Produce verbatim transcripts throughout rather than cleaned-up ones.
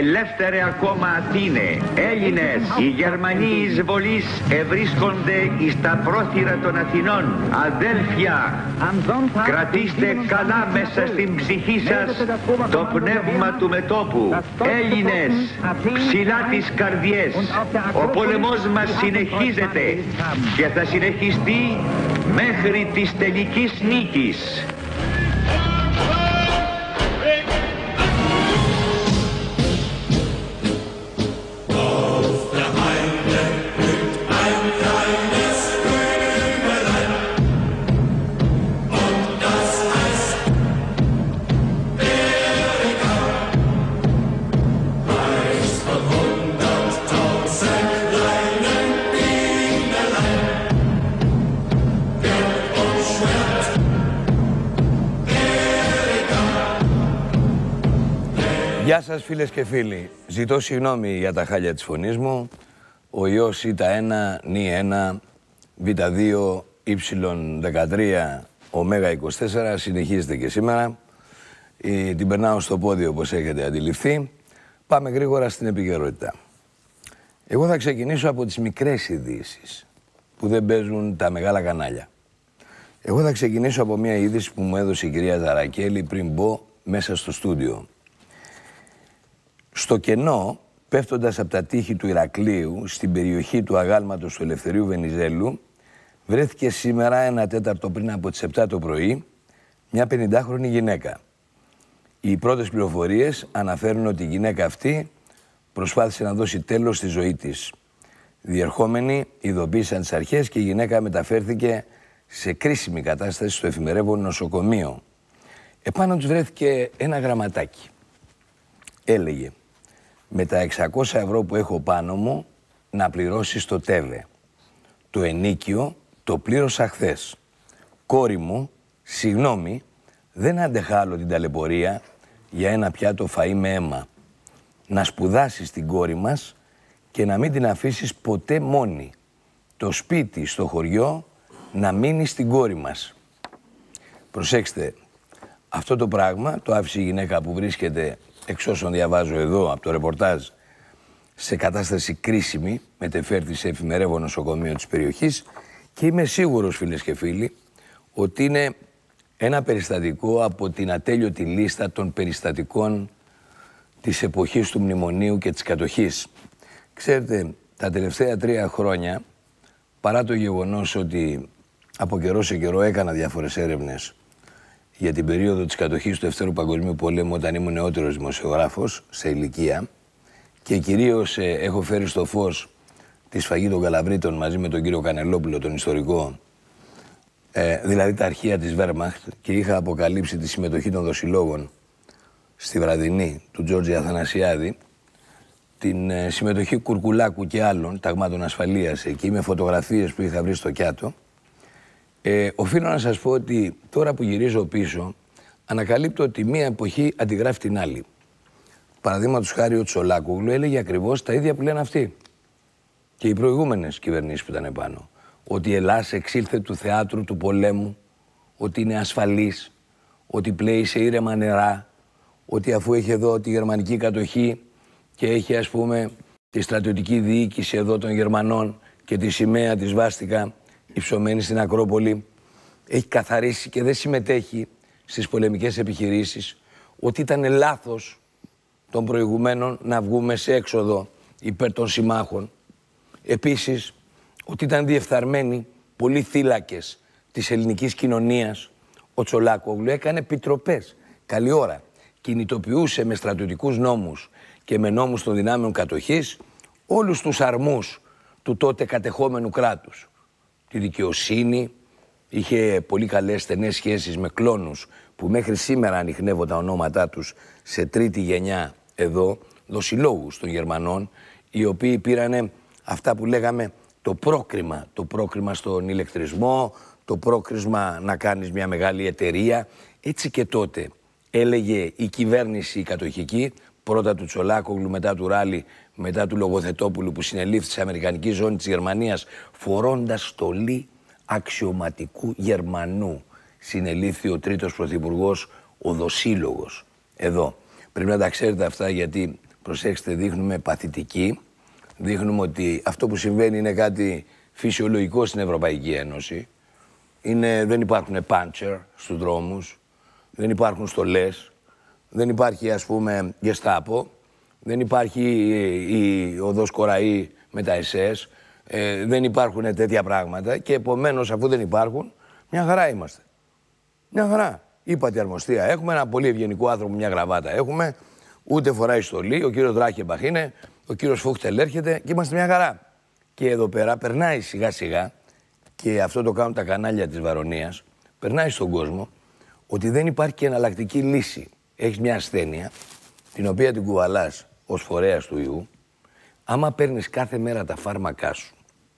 Ελεύθερε ακόμα Αθήνε, Έλληνες, οι Γερμανοί εισβολείς ευρίσκονται εις τα πρόθυρα των Αθηνών. Αδέλφια, κρατήστε καλά μέσα στην ψυχή σας το πνεύμα του μετώπου. Έλληνες, ψηλά τις καρδιές. Ο πόλεμος μας συνεχίζεται και θα συνεχιστεί μέχρι της τελικής νίκης. Γεια σας φίλες και φίλοι. Ζητώ συγγνώμη για τα χάλια της φωνής μου. Ο ιός Ήτα ένα, Νι ένα, Β δύο, Ι δεκατρία, Ω είκοσι τέσσερα συνεχίζεται και σήμερα. Ε, την περνάω στο πόδι όπως έχετε αντιληφθεί. Πάμε γρήγορα στην επικαιρότητα. Εγώ θα ξεκινήσω από τις μικρές ειδήσεις που δεν παίζουν τα μεγάλα κανάλια. Εγώ θα ξεκινήσω από μια είδηση που μου έδωσε η κυρία Ζαρακέλη πριν μπω μέσα στο στούντιο. Στο κενό, πέφτοντας από τα τείχη του Ηρακλείου, στην περιοχή του αγάλματος του Ελευθερίου Βενιζέλου, βρέθηκε σήμερα ένα τέταρτο πριν από τις επτά το πρωί, μια πενηντάχρονη γυναίκα. Οι πρώτες πληροφορίες αναφέρουν ότι η γυναίκα αυτή προσπάθησε να δώσει τέλος στη ζωή της. Διερχόμενοι ειδοποίησαν τις αρχές και η γυναίκα μεταφέρθηκε σε κρίσιμη κατάσταση στο εφημερεύον νοσοκομείο. Επάνω τους βρέθηκε ένα γραμματάκι. Έλεγε: με τα εξακόσια ευρώ που έχω πάνω μου να πληρώσεις το ΤΕΒΕ. Το ενίκιο το πλήρωσα χθες. Κόρη μου, συγγνώμη, δεν άντεχα άλλο την ταλαιπωρία για ένα πιάτο φαΐ με αίμα. Να σπουδάσεις την κόρη μας και να μην την αφήσεις ποτέ μόνη. Το σπίτι στο χωριό να μείνει στην κόρη μας. Προσέξτε, αυτό το πράγμα το άφησε η γυναίκα που βρίσκεται, εξ όσων διαβάζω εδώ από το ρεπορτάζ, σε κατάσταση κρίσιμη, μετεφέρθη σε εφημερεύον νοσοκομείο της περιοχής και είμαι σίγουρος, φίλες και φίλοι, ότι είναι ένα περιστατικό από την ατέλειωτη λίστα των περιστατικών της εποχής του μνημονίου και της κατοχής. Ξέρετε, τα τελευταία τρία χρόνια, παρά το γεγονός ότι από καιρό σε καιρό έκανα διάφορες έρευνες για την περίοδο της κατοχής του Δευτέρου Παγκοσμίου Πολέμου, όταν ήμουν νεότερος δημοσιογράφος σε ηλικία, και κυρίως ε, έχω φέρει στο φως τη σφαγή των Καλαβρίτων μαζί με τον κύριο Κανελόπουλο, τον ιστορικό, ε, δηλαδή τα αρχεία της Βέρμαχτ, και είχα αποκαλύψει τη συμμετοχή των δοσιλόγων στη βραδινή του Τζόρτζη Αθανασιάδη, την ε, συμμετοχή Κουρκουλάκου και άλλων ταγμάτων ασφαλείας εκεί, με φωτογραφίες που είχα βρει στο Κιάτο. Ε, οφείλω να σας πω ότι τώρα που γυρίζω πίσω, ανακαλύπτω ότι μία εποχή αντιγράφει την άλλη. Παραδείγματος χάρη, ο Τσολάκογλου έλεγε ακριβώς τα ίδια που λένε αυτοί και οι προηγούμενες κυβερνήσεις που ήταν επάνω. Ότι η Ελλάς εξήλθε του θεάτρου του πολέμου, ότι είναι ασφαλής, ότι πλέει σε ήρεμα νερά, ότι αφού έχει εδώ τη γερμανική κατοχή και έχει, ας πούμε, τη στρατιωτική διοίκηση εδώ των Γερμανών και τη σημαία της βάστηκα υψωμένη στην Ακρόπολη, έχει καθαρίσει και δεν συμμετέχει στις πολεμικές επιχειρήσεις, ότι ήταν λάθος των προηγουμένων να βγούμε σε έξοδο υπέρ των συμμάχων. Επίσης, ότι ήταν διεφθαρμένοι πολλοί θύλακες της ελληνικής κοινωνίας. Ο Τσολάκογλου έκανε επιτροπές, καλή ώρα, κινητοποιούσε με στρατιωτικούς νόμους και με νόμους των δυνάμεων κατοχής όλους τους αρμούς του τότε κατεχόμενου κράτους. Τη δικαιοσύνη, είχε πολύ καλές στενές σχέσεις με κλόνους που μέχρι σήμερα ανιχνεύω τα ονόματά τους σε τρίτη γενιά εδώ, δοσιλόγους των Γερμανών, οι οποίοι πήρανε αυτά που λέγαμε το πρόκριμα, το πρόκριμα στον ηλεκτρισμό, το πρόκρισμα να κάνεις μια μεγάλη εταιρεία. Έτσι και τότε έλεγε η κυβέρνηση η κατοχική, πρώτα του Τσολάκογλου, μετά του Ράλι, μετά του Λογοθετόπουλου που συνελήφθη σε αμερικανική ζώνη της Γερμανίας, φορώντας στολή αξιωματικού Γερμανού. Συνελήφθη ο τρίτος πρωθυπουργός, ο Δοσύλλογος. Εδώ. Πρέπει να τα ξέρετε αυτά, γιατί προσέξτε, δείχνουμε παθητική, δείχνουμε ότι αυτό που συμβαίνει είναι κάτι φυσιολογικό στην Ευρωπαϊκή Ένωση. Είναι, δεν υπάρχουν πάντσερ στους δρόμους, δεν υπάρχουν στολές, δεν υπάρχει ας πούμε γεστάπο, δεν υπάρχει η, η οδός Κοραή με τα ες ες, ε, δεν υπάρχουν τέτοια πράγματα και επομένως αφού δεν υπάρχουν, μια χαρά είμαστε. Μια χαρά. Είπατε αρμοστία. Έχουμε ένα πολύ ευγενικό άνθρωπο, μια γραβάτα έχουμε, ούτε φοράει στολή, ο κύριος Δράκεμπαχ είναι, ο κύριος Φούχτελ έρχεται και είμαστε μια χαρά. Και εδώ πέρα περνάει σιγά σιγά, και αυτό το κάνουν τα κανάλια της Βαρωνίας, περνάει στον κόσμο ότι δεν υπάρχει και εναλλακτική λύση. Έχεις μια ασθένεια, την οποία την κουβαλάς ως φορέας του ιού, άμα παίρνεις κάθε μέρα τα φάρμακά σου,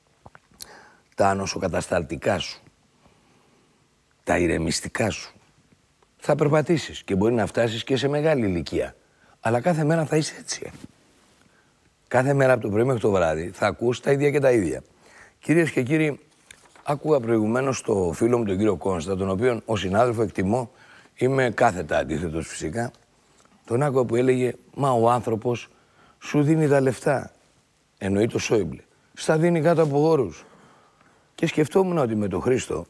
τα νοσοκατασταλτικά σου, τα ηρεμιστικά σου, θα περπατήσεις και μπορεί να φτάσεις και σε μεγάλη ηλικία. Αλλά κάθε μέρα θα είσαι έτσι. Κάθε μέρα από το πρωί μέχρι το βράδυ θα ακούς τα ίδια και τα ίδια. Κυρίες και κύριοι, άκουγα προηγουμένως το φίλο μου τον κύριο Κόνστα, τον οποίον ως συνάδελφο εκτιμώ, είμαι κάθετα αντίθετος φυσικά. Τον άκουγα που έλεγε, μα ο άνθρωπος σου δίνει τα λεφτά. Εννοεί το Σόιμπλε. Στα δίνει κάτω από όρους. Και σκεφτόμουν ότι με τον Χρήστο,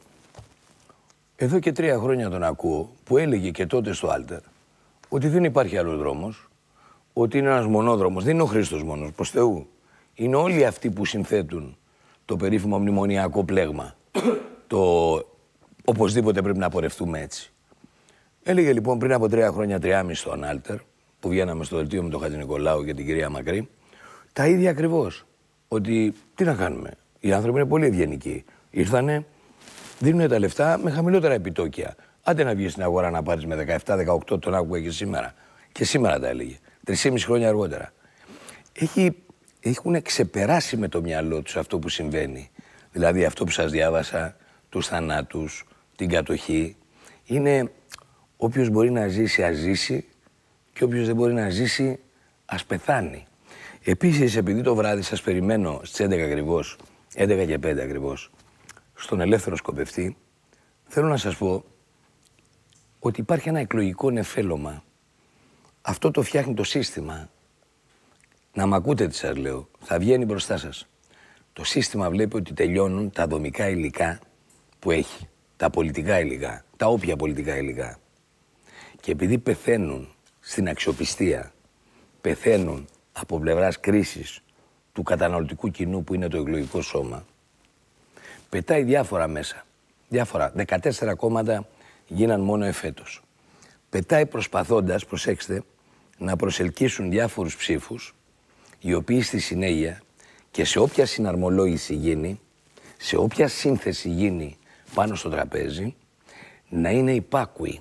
εδώ και τρία χρόνια τον ακούω, που έλεγε και τότε στο Άλτερ, ότι δεν υπάρχει άλλος δρόμος, ότι είναι ένας μονόδρομος. Δεν είναι ο Χρήστος μόνος, προς Θεού. Είναι όλοι αυτοί που συνθέτουν το περίφημο μνημονιακό πλέγμα. Το οπωσδήποτε πρέπει να πορευτούμε έτσι. Έλεγε λοιπόν πριν από τρία χρόνια, τριάμιση στον Άλτερ, που βγαίναμε στο δελτίο με τον Χατζηνικολάου και την κυρία Μακρύ, τα ίδια ακριβώς. Ότι τι να κάνουμε. Οι άνθρωποι είναι πολύ ευγενικοί. Ήρθανε, δίνουν τα λεφτά με χαμηλότερα επιτόκια. Άντε να βγει στην αγορά να πάρεις με δεκαεπτά δεκαοκτώ, τον άκουγα και σήμερα. Και σήμερα τα έλεγε. Τρεισήμιση χρόνια αργότερα. Έχει, έχουν ξεπεράσει με το μυαλό τους αυτό που συμβαίνει. Δηλαδή αυτό που σας διάβασα, τους θανάτους, την κατοχή. Είναι όποιος μπορεί να ζήσει, ας ζήσει, και όποιος δεν μπορεί να ζήσει, ας πεθάνει. Επίσης, επειδή το βράδυ σας περιμένω στις έντεκα ακριβώς, έντεκα και πέντε ακριβώς, στον Ελεύθερο Σκοπευτή, θέλω να σας πω ότι υπάρχει ένα εκλογικό νεφέλωμα. Αυτό το φτιάχνει το σύστημα. Να μ' ακούτε τι σας λέω. Θα βγαίνει μπροστά σας. Το σύστημα βλέπει ότι τελειώνουν τα δομικά υλικά που έχει. Τα πολιτικά υλικά. Τα όποια πολιτικά υλικά. Και επειδή πεθαίνουν στην αξιοπιστία, πεθαίνουν από πλευράς κρίσης του καταναλωτικού κοινού που είναι το εκλογικό σώμα, πετάει διάφορα μέσα. Διάφορα. δεκατέσσερα κόμματα γίναν μόνο εφέτος. Πετάει προσπαθώντας, προσέξτε, να προσελκύσουν διάφορους ψήφους, οι οποίοι στη συνέχεια και σε όποια συναρμολόγηση γίνει, σε όποια σύνθεση γίνει πάνω στο τραπέζι, να είναι υπάκουοι,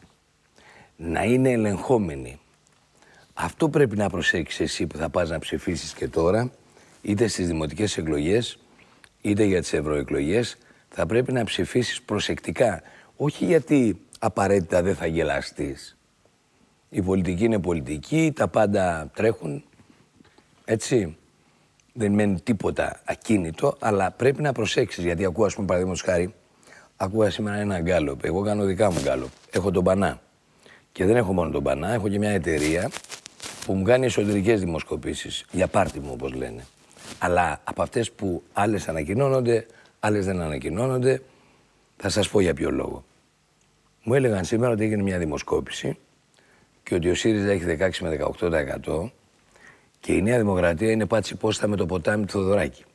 να είναι ελεγχόμενοι. Αυτό πρέπει να προσέξεις εσύ που θα πας να ψηφίσεις και τώρα, είτε στις δημοτικές εκλογές, είτε για τις ευρωεκλογές, θα πρέπει να ψηφίσεις προσεκτικά. Όχι γιατί απαραίτητα δεν θα γελαστείς. Η πολιτική είναι πολιτική, τα πάντα τρέχουν, έτσι. Δεν μένει τίποτα ακίνητο, αλλά πρέπει να προσέξεις, γιατί ακούω, ας πούμε, παραδείγματος χάρη, ακούω σήμερα ένα γκάλοπ. Εγώ κάνω δικά μου γκάλοπ. Έχω τον Πανά. Και δεν έχω μόνο τον Πανά, έχω και μια εταιρεία που μου κάνει εσωτερικές δημοσκοπήσεις, για πάρτι μου όπως λένε. Αλλά από αυτές που άλλες ανακοινώνονται, άλλες δεν ανακοινώνονται, θα σας πω για ποιο λόγο. Μου έλεγαν σήμερα ότι έγινε μια δημοσκόπηση και ότι ο ΣΥΡΙΖΑ έχει δεκαέξι με δεκαοκτώ τοις εκατό και η Νέα Δημοκρατία είναι πάτσι πόστα με το ποτάμι του Θοδωράκη.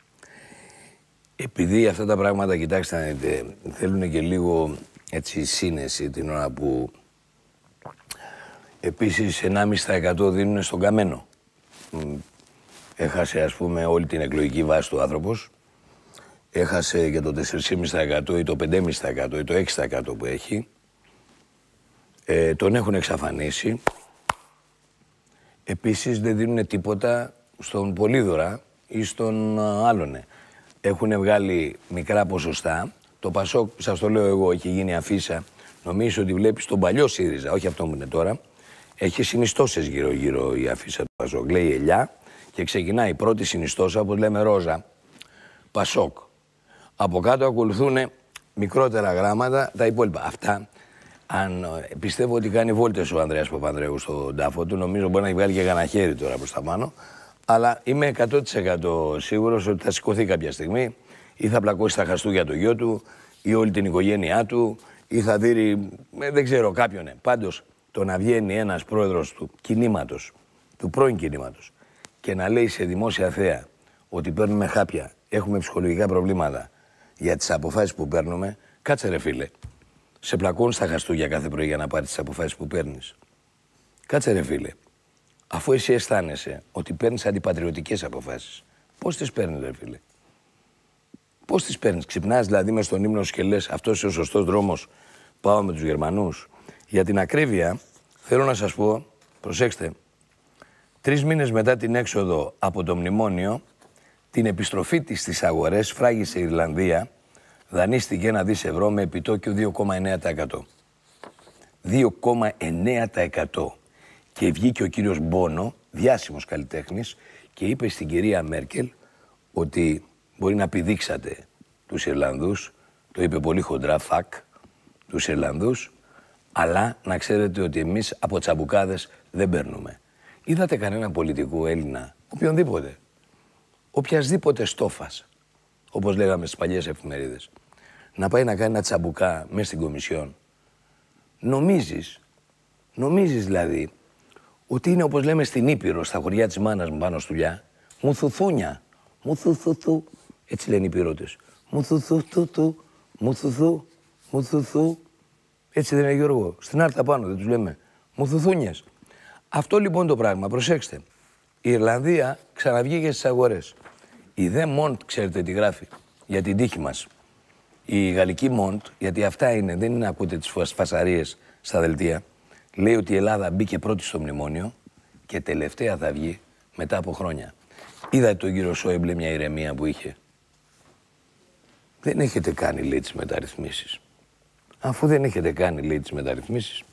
Επειδή αυτά τα πράγματα, κοιτάξτε να δείτε, θέλουν και λίγο έτσι σύνεση την ώρα που επίσης ενάμιση τοις εκατό δίνουν στον Καμένο. Έχασε, ας πούμε, όλη την εκλογική βάση του άνθρωπος. Έχασε για το τέσσερα κόμμα πέντε τοις εκατό ή το πέντε κόμμα πέντε τοις εκατό ή το έξι τοις εκατό που έχει. Ε, τον έχουν εξαφανίσει. Επίσης δεν δίνουν τίποτα στον Πολύδωρα ή στον άλλον. Έχουν βγάλει μικρά ποσοστά. Το Πασόκ, σας το λέω εγώ, έχει γίνει αφίσα. Νομίζω ότι βλέπεις τον παλιό ΣΥΡΙΖΑ, όχι αυτό που είναι τώρα. Έχει συνιστώσεις γύρω-γύρω η αφίσα του Πασόκ. Λέει ελιά και ξεκινάει η πρώτη συνιστώσα, όπως λέμε ρόζα, Πασόκ. Από κάτω ακολουθούν μικρότερα γράμματα, τα υπόλοιπα. Αυτά, Αν πιστεύω ότι κάνει βόλτες ο Ανδρέας Παπανδρέου στον τάφο του, νομίζω μπορεί να έχει βγάλει και κανένα χέρι τώρα προς τα πάνω. Αλλά είμαι εκατό τοις εκατό σίγουρος ότι θα σηκωθεί κάποια στιγμή ή θα πλακώσει τα χαστούκια το γιο του ή όλη την οικογένειά του ή θα δει, δεν ξέρω, κάποιον. Ναι. Πάντως, το να βγαίνει ένας πρόεδρος του κινήματος, του πρώην κινήματος και να λέει σε δημόσια θέα ότι παίρνουμε χάπια, έχουμε ψυχολογικά προβλήματα για τις αποφάσεις που παίρνουμε, κάτσε ρε φίλε. Σε πλακώνουν στα χαστούκια κάθε πρωί για να πάρεις τις αποφάσεις που παίρνεις. Κάτσε ρε φίλε. Αφού εσύ αισθάνεσαι ότι παίρνεις αντιπατριωτικές αποφάσεις, πώς τις παίρνεις ρε φίλε? Πώς τις παίρνεις? Ξυπνάς δηλαδή μες στον ύμνο σου και λες αυτός είναι ο σωστός δρόμος, πάω με τους Γερμανούς? Για την ακρίβεια θέλω να σας πω, προσέξτε, τρεις μήνες μετά την έξοδο από το μνημόνιο, την επιστροφή της στις αγορές φράγισε η Ιρλανδία, δανείστηκε ένα δις ευρώ με επιτόκιο δύο κόμμα εννέα τοις εκατό. δύο κόμμα εννέα τοις εκατό. Και βγήκε ο κύριος Μπόνο, διάσημος καλλιτέχνης, και είπε στην κυρία Μέρκελ ότι μπορεί να πηδήξατε τους Ιρλανδούς, το είπε πολύ χοντρά, φακ, τους Ιρλανδούς, αλλά να ξέρετε ότι εμείς από τσαμπουκάδες δεν παίρνουμε. Είδατε κανένα πολιτικό Έλληνα, οποιονδήποτε, οποιασδήποτε στόφας, όπως λέγαμε στις παλιές εφημερίδες, να πάει να κάνει ένα τσαμπουκά μέσα στην Κομισιόν? Νομίζεις, νομίζεις δηλαδή, ότι είναι όπως λέμε στην Ήπειρο, στα χωριά της μάνας μου πάνω στουλιά, μουθουθούνια, μουθουθουθου, έτσι λένε οι Υπηρώτες. Μουθουθουθου, μουθουθου, μουθουθου, έτσι δεν είναι Γιώργο? Στην Άρτα πάνω δεν τους λέμε μουθουθούνιες? Αυτό λοιπόν το πράγμα, προσέξτε, η Ιρλανδία ξαναβγήκε στις αγορές. Η δε Μοντ, ξέρετε τι γράφει για την τύχη μας. Η γαλλική Μοντ, γιατί αυτά είναι, δεν είναι, ακούτε τις φασαρίες στα δελτία, λέει ότι η Ελλάδα μπήκε πρώτη στο μνημόνιο και τελευταία θα βγει μετά από χρόνια. Είδατε τον κύριο Σόιμπλε μια ηρεμία που είχε? Δεν έχετε κάνει, λέει, τις μεταρρυθμίσεις. Αφού δεν έχετε κάνει, λέει, τις μεταρρυθμίσεις,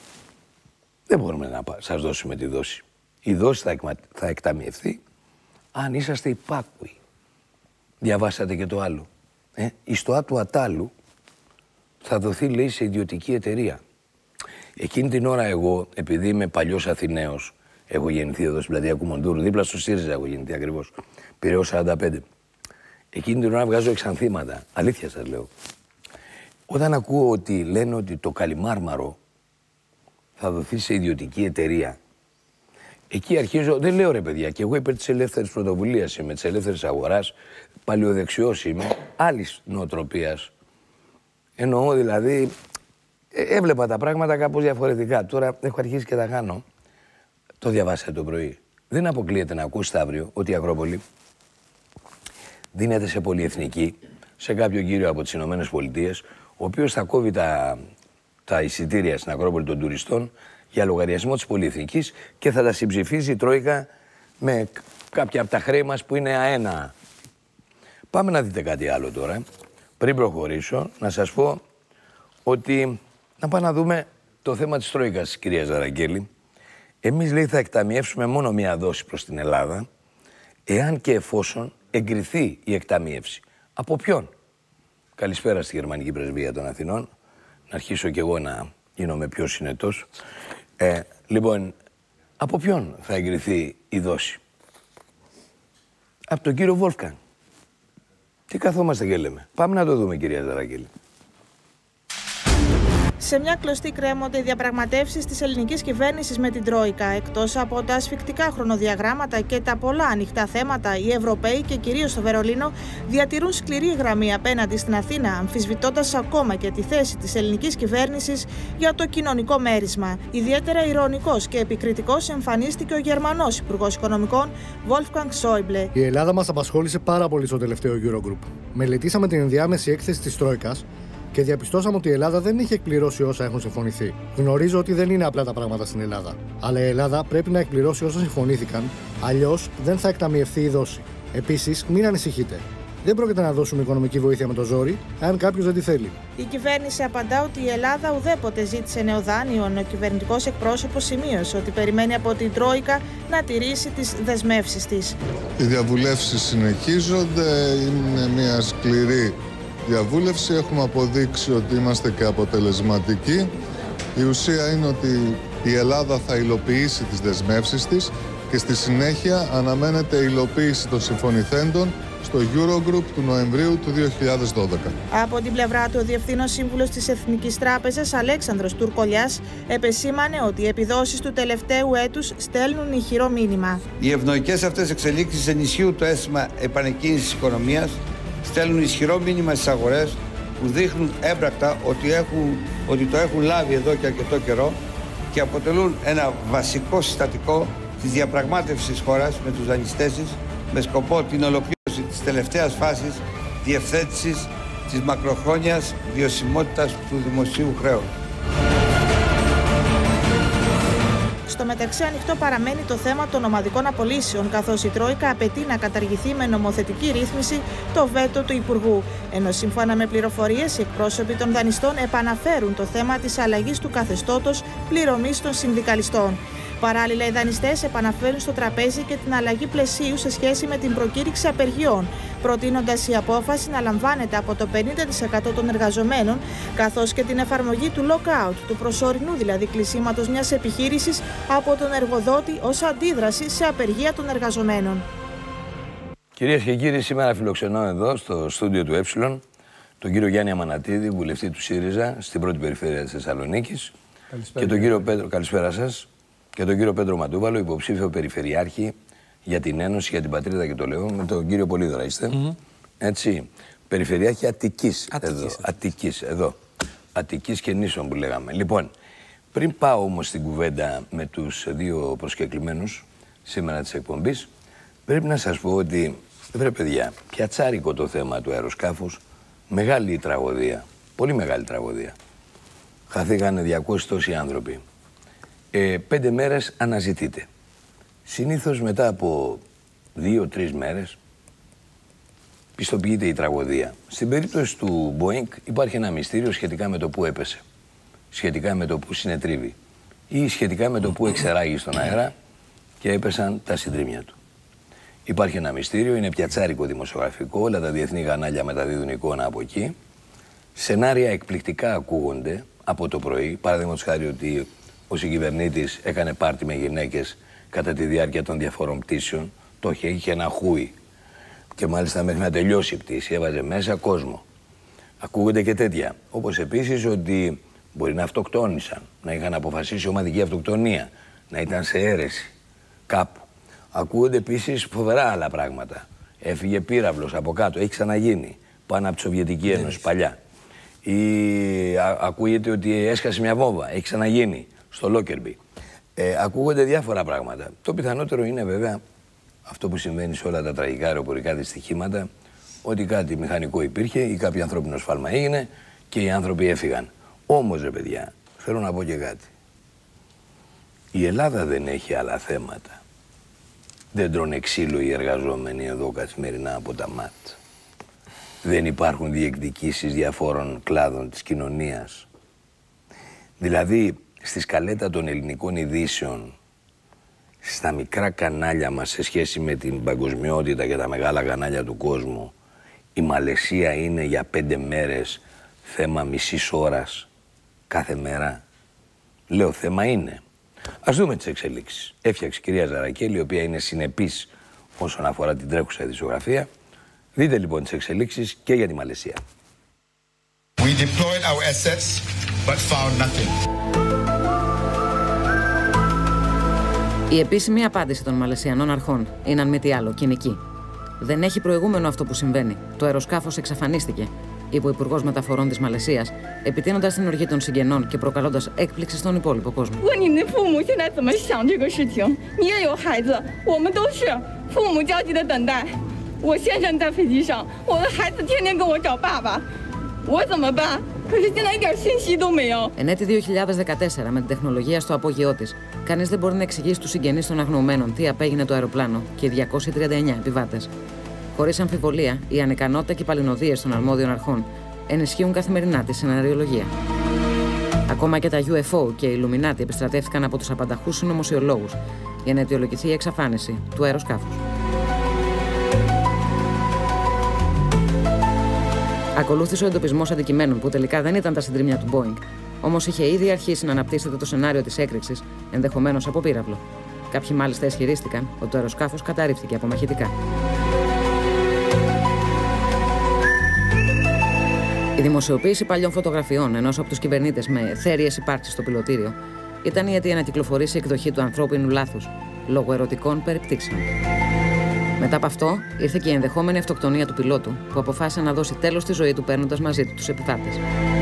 δεν μπορούμε να σας δώσουμε τη δόση. Η δόση θα, εκμα... θα εκταμιευθεί αν είσαστε υπάκουοι. Διαβάσατε και το άλλο. Ε, η στοά του Ατάλου θα δοθεί, λέει, σε ιδιωτική εταιρεία. Εκείνη την ώρα εγώ, επειδή είμαι παλιός Αθηναίος, έχω γεννηθεί εδώ στην πλατεία Κουμοντούρου, δίπλα στο ΣΥΡΙΖΑ έχω γεννηθεί ακριβώς, Πειραιώς σαράντα πέντε. Εκείνη την ώρα βγάζω εξανθήματα, αλήθεια σας λέω. Όταν ακούω ότι λένε ότι το Καλιμάρμαρο θα δοθεί σε ιδιωτική εταιρεία, εκεί αρχίζω, δεν λέω ρε παιδιά, και εγώ υπέρ της ελεύθερης πρωτοβουλίας είμαι, της ελεύθερης αγοράς, παλαιοδεξιός είμαι, άλλης νοοτροπίας. Εννοώ δηλαδή, έβλεπα τα πράγματα κάπως διαφορετικά. Τώρα έχω αρχίσει και τα κάνω. Το διαβάσατε το πρωί. Δεν αποκλείεται να ακούσετε αύριο ότι η Ακρόπολη δίνεται σε πολυεθνική, σε κάποιον κύριο από τις Ηνωμένες Πολιτείες, ο οποίος θα κόβει τα, τα εισιτήρια στην Ακρόπολη των τουριστών για λογαριασμό της πολυεθνικής και θα τα συμψηφίζει η Τρόικα με κάποια από τα χρέη μας που είναι αένα. Πάμε να δείτε κάτι άλλο τώρα. Πριν προχωρήσω, να σας πω ότι να πάμε να δούμε το θέμα της Τρόικας, κυρία Ζαραγγέλη. Εμείς, λέει, θα εκταμιεύσουμε μόνο μία δόση προς την Ελλάδα, εάν και εφόσον εγκριθεί η εκταμίευση. Από ποιον? Καλησπέρα στη Γερμανική Πρεσβεία των Αθηνών. Να αρχίσω κι εγώ να γίνομαι πιο συνετός. Ε, λοιπόν, από ποιον θα εγκριθεί η δόση? Από τον κύριο Βόλφκαν. Τι καθόμαστε και λέμε? Πάμε να το δούμε, κυρία Ζαραγγέλη. Σε μια κλωστή κρέμονται οι διαπραγματεύσεις της ελληνικής κυβέρνησης με την Τρόικα. Εκτός από τα ασφικτικά χρονοδιαγράμματα και τα πολλά ανοιχτά θέματα, οι Ευρωπαίοι και κυρίως το Βερολίνο διατηρούν σκληρή γραμμή απέναντι στην Αθήνα, αμφισβητώντας ακόμα και τη θέση της ελληνικής κυβέρνησης για το κοινωνικό μέρισμα. Ιδιαίτερα ειρωνικός και επικριτικός εμφανίστηκε ο Γερμανός Υπουργός Οικονομικών, Wolfgang Schäuble. Η Ελλάδα μας απασχόλησε πάρα πολύ στο τελευταίο Eurogroup. Μελετήσαμε την ενδιάμεση έκθεση της Τρόικας και διαπιστώσαμε ότι η Ελλάδα δεν είχε εκπληρώσει όσα έχουν συμφωνηθεί. Γνωρίζω ότι δεν είναι απλά τα πράγματα στην Ελλάδα. Αλλά η Ελλάδα πρέπει να εκπληρώσει όσα συμφωνήθηκαν, αλλιώς δεν θα εκταμιευθεί η δόση. Επίσης, μην ανησυχείτε. Δεν πρόκειται να δώσουμε οικονομική βοήθεια με το ζόρι, αν κάποιος δεν τη θέλει. Η κυβέρνηση απαντά ότι η Ελλάδα ουδέποτε ζήτησε νέο δάνειο. Ο κυβερνητικός εκπρόσωπος σημείωσε ότι περιμένει από την Τρόικα να τηρήσει τις δεσμεύσεις της. Οι διαβουλεύσεις συνεχίζονται, είναι μια σκληρή διαβούλευση. Έχουμε αποδείξει ότι είμαστε και αποτελεσματικοί Η ουσία είναι ότι η Ελλάδα θα υλοποιήσει τις δεσμεύσεις της και στη συνέχεια αναμένεται η υλοποίηση των συμφωνηθέντων στο Eurogroup του Νοεμβρίου του δύο χιλιάδες δώδεκα. Από την πλευρά του, ο Διευθύνων Σύμβουλος της Εθνικής Τράπεζας, Αλέξανδρος Τουρκολιάς, επεσήμανε ότι οι επιδόσεις του τελευταίου έτους στέλνουν ηχηρό μήνυμα. Οι ευνοϊκές αυτές εξελίξεις ενισχύουν το αίσθημα επανεκκίνησης της οικονομίας, στέλνουν ισχυρό μήνυμα στις αγορές που δείχνουν έμπρακτα ότι, έχουν, ότι το έχουν λάβει εδώ και αρκετό καιρό και αποτελούν ένα βασικό συστατικό της διαπραγμάτευσης της χώρας με τους δανειστές της, με σκοπό την ολοκλήρωση της τελευταίας φάσης διευθέτησης της μακροχρόνιας βιωσιμότητας του δημοσίου χρέους. Στο μεταξύ, ανοιχτό παραμένει το θέμα των ομαδικών απολύσεων, καθώς η Τρόικα απαιτεί να καταργηθεί με νομοθετική ρύθμιση το βέτο του Υπουργού. Ενώ σύμφωνα με πληροφορίες, οι εκπρόσωποι των δανειστών επαναφέρουν το θέμα της αλλαγής του καθεστώτος πληρωμής των συνδικαλιστών. Παράλληλα, οι δανειστές επαναφέρουν στο τραπέζι και την αλλαγή πλαισίου σε σχέση με την προκήρυξη απεργιών, προτείνοντας η απόφαση να λαμβάνεται από το πενήντα τοις εκατό των εργαζομένων, καθώς και την εφαρμογή του lockout, του προσωρινού δηλαδή κλεισίματος μιας επιχείρησης από τον εργοδότη ως αντίδραση σε απεργία των εργαζομένων. Κυρίες και κύριοι, σήμερα φιλοξενώ εδώ στο στούντιο του Ε τον κύριο Γιάννη Αμανατίδη, βουλευτή του ΣΥΡΙΖΑ στην πρώτη περιφέρεια της Θεσσαλονίκης, και τον κύριο Πέτρο, καλησπέρα σας, και τον κύριο Πέτρο Μαντούβαλο, υποψήφιο περιφερειάρχη για την Ένωση, για την Πατρίδα και το Λεόν, με τον κύριο Πολύδωρα είστε. Mm-hmm. Έτσι. Περιφερειάρχη Αττικής. Αττικής. Εδώ. Αττικής, εδώ. Αττικής και νήσων που λέγαμε. Λοιπόν, πριν πάω όμως στην κουβέντα με τους δύο προσκεκλημένους σήμερα της εκπομπής, πρέπει να σας πω ότι, βρε παιδιά, πιατσάρικο το θέμα του αεροσκάφους, μεγάλη τραγωδία, πολύ μεγάλη τραγωδία. Χαθήκανε διακόσιοι τόσοι άνθρωποι. Ε, πέντε μέρες αναζητείται. Συνήθως μετά από δύο-τρεις μέρες πιστοποιείται η τραγωδία. Στην περίπτωση του Boeing υπάρχει ένα μυστήριο σχετικά με το που έπεσε, σχετικά με το που συνετρίβει ή σχετικά με το που εξεράγει στον αέρα και έπεσαν τα συντρίμμια του. Υπάρχει ένα μυστήριο, είναι πιατσάρικο δημοσιογραφικό, όλα τα διεθνή κανάλια μεταδίδουν εικόνα από εκεί. Σενάρια εκπληκτικά ακούγονται από το πρωί, παραδείγματος χάρη ότι ο συγκυβερνήτης έκανε πάρτι με γυναίκες κατά τη διάρκεια των διαφορών πτήσεων, το είχε, είχε ένα χούι. Και μάλιστα μέχρι να τελειώσει η πτήση έβαζε μέσα κόσμο. Ακούγονται και τέτοια. Όπως επίσης ότι μπορεί να αυτοκτόνησαν, να είχαν αποφασίσει ομαδική αυτοκτονία, να ήταν σε αίρεση κάπου. Ακούγονται επίσης φοβερά άλλα πράγματα. Έφυγε πύραυλος από κάτω, έχει ξαναγίνει πάνω από τη Σοβιετική Ένωση παλιά. Ή α, ακούγεται ότι έσκασε μια βόμβα, έχει ξαναγίνει στο Λόκερμπι. Ε, ακούγονται διάφορα πράγματα. Το πιθανότερο είναι βέβαια αυτό που συμβαίνει σε όλα τα τραγικά αεροπορικά δυστυχήματα, ότι κάτι μηχανικό υπήρχε ή κάποιο ανθρώπινο σφάλμα έγινε και οι άνθρωποι έφυγαν. Όμως, ρε παιδιά, θέλω να πω και κάτι. Η Ελλάδα δεν έχει άλλα θέματα. Δεν τρώνε ξύλο οι εργαζόμενοι εδώ καθημερινά από τα ΜΑΤ. Δεν υπάρχουν διεκδικήσεις διαφόρων κλάδων της κοινωνίας. Δηλαδή, στη σκαλέτα των ελληνικών ειδήσεων, στα μικρά κανάλια μας σε σχέση με την παγκοσμιότητα και τα μεγάλα κανάλια του κόσμου, η Μαλαισία είναι για πέντε μέρες θέμα μισής ώρας κάθε μέρα. Λέω θέμα είναι. Ας δούμε τις εξελίξεις. Έφτιαξε η κυρία Ζαρακέλη, η οποία είναι συνεπής όσον αφορά την τρέχουσα ειδησιογραφία. Δείτε λοιπόν τις εξελίξεις και για τη Μαλαισία. We deployed our assets, but found nothing. Η επίσημη απάντηση των Μαλαισιανών αρχών είναι αν μη τι άλλο κοινική. Δεν έχει προηγούμενο αυτό που συμβαίνει. Το αεροσκάφος εξαφανίστηκε, είπε ο Υπουργός Μεταφορών της Μαλαισίας, επιτείνοντας την οργή των συγγενών και προκαλώντας έκπληξη στον υπόλοιπο κόσμο. Εν έτη δύο χιλιάδες δεκατέσσερα, με την τεχνολογία στο απόγειό της, κανείς δεν μπορεί να εξηγήσει στους συγγενείς των αγνοωμένων τι απέγινε το αεροπλάνο και οι διακόσιοι τριάντα εννέα επιβάτες. Χωρίς αμφιβολία, η ανικανότητα και οι παλινοδίες των αρμόδιων αρχών ενισχύουν καθημερινά τη σεναριολογία. Ακόμα και τα γιου εφ ο και οι Ιλουμινάτι επιστρατεύτηκαν από τους απανταχούς συνωμοσιολόγους για να αιτιολογηθεί η εξαφάνιση του αεροσκάφους. Ακολούθησε ο εντοπισμός αντικειμένων που τελικά δεν ήταν τα συντρίμμια του Boeing, Όμως είχε ήδη αρχίσει να αναπτύσσεται το σενάριο της έκρηξης, ενδεχομένως από πύραυλο. Κάποιοι μάλιστα ισχυρίστηκαν ότι το αεροσκάφος καταρρίφθηκε από μαχητικά. Η δημοσιοποίηση παλιών φωτογραφιών ενός από τους κυβερνήτες με θέριες υπάρξεις στο πιλωτήριο ήταν η αιτία να κυκλοφορήσει η εκδοχή του ανθρώπινου λάθους λόγω ερωτικών περιπτύξεων. Μετά από αυτό ήρθε και η ενδεχόμενη αυτοκτονία του πιλότου, που αποφάσισε να δώσει τέλος στη ζωή του παίρνοντας μαζί του τους επιβάτες.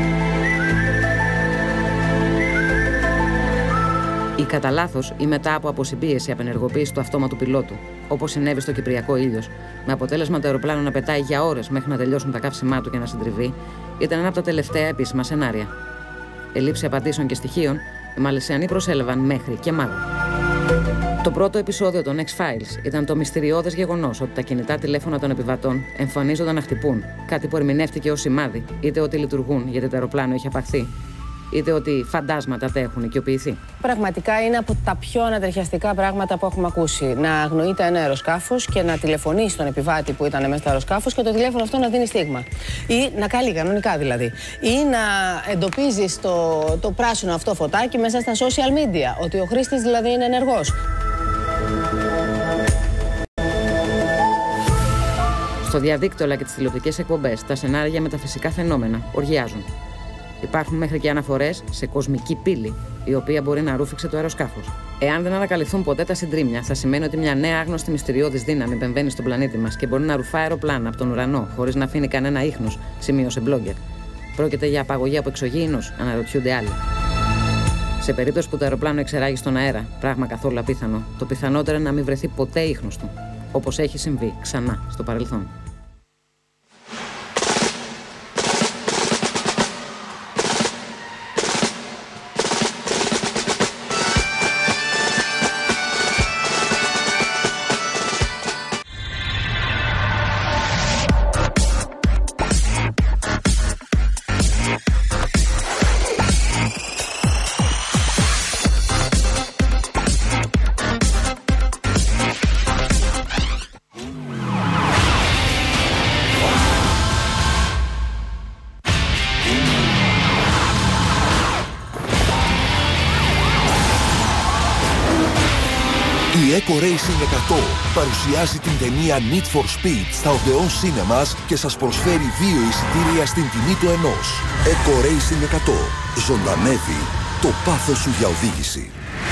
Ή κατά λάθος ή μετά από αποσυμπίεση απενεργοποίηση του αυτόματου πιλότου, όπως συνέβη στο Κυπριακό Ήλιος, με αποτέλεσμα το αεροπλάνο να πετάει για ώρες μέχρι να τελειώσουν τα καύσιμά του και να συντριβεί, ήταν ένα από τα τελευταία επίσημα σενάρια. Ελλείψη απαντήσεων και στοιχείων, οι Μαλαισιανοί προσέλαβαν μέχρι και μάγο. Το πρώτο επεισόδιο των X-Files ήταν το μυστηριώδες γεγονός ότι τα κινητά τηλέφωνα των επιβατών εμφανίζονταν να χτυπούν, κάτι που ερμηνεύτηκε ως σημάδι, είτε ότι λειτουργούν γιατί το αεροπλάνο είχε απαχθεί, είτε ότι φαντάσματα τα έχουν οικειοποιηθεί. Πραγματικά είναι από τα πιο ανατριχιαστικά πράγματα που έχουμε ακούσει. Να αγνοείται ένα αεροσκάφος και να τηλεφωνεί στον επιβάτη που ήταν μέσα στο αεροσκάφος και το τηλέφωνο αυτό να δίνει στίγμα. Ή να καλεί κανονικά δηλαδή. Ή να εντοπίζει το, το πράσινο αυτό φωτάκι μέσα στα social media, ότι ο χρήστης δηλαδή είναι ενεργός. Στο διαδίκτυο αλλά και τις τηλεοπτικές εκπομπές, τα σενάρια με τα φυσικά φαινόμενα οργιάζουν. Υπάρχουν μέχρι και αναφορές σε κοσμική πύλη, η οποία μπορεί να ρούφηξε το αεροσκάφος. Εάν δεν ανακαλυφθούν ποτέ τα συντρίμμια, θα σημαίνει ότι μια νέα άγνωστη μυστηριώδης δύναμη μπεμβαίνει στον πλανήτη μας και μπορεί να ρουφά αεροπλάνα από τον ουρανό, χωρίς να αφήνει κανένα ίχνος, σημείωσε blogger. Πρόκειται για απαγωγή από εξωγήινους, αναρωτιούνται άλλοι. Σε περίπτωση που το αεροπλάνο εξεράγει στον αέρα, πράγμα καθόλου απίθανο, το πιθανότερο είναι να μην βρεθεί ποτέ ίχνος του, όπως έχει συμβεί ξανά στο παρελθόν. Η Eco Racing εκατό παρουσιάζει την ταινία Need for Speed στα Odeon Cinemas και σας προσφέρει δύο εισιτήρια στην τιμή του ενός. Eco Racing εκατό. Ζωντανεύει το πάθος σου για οδήγηση.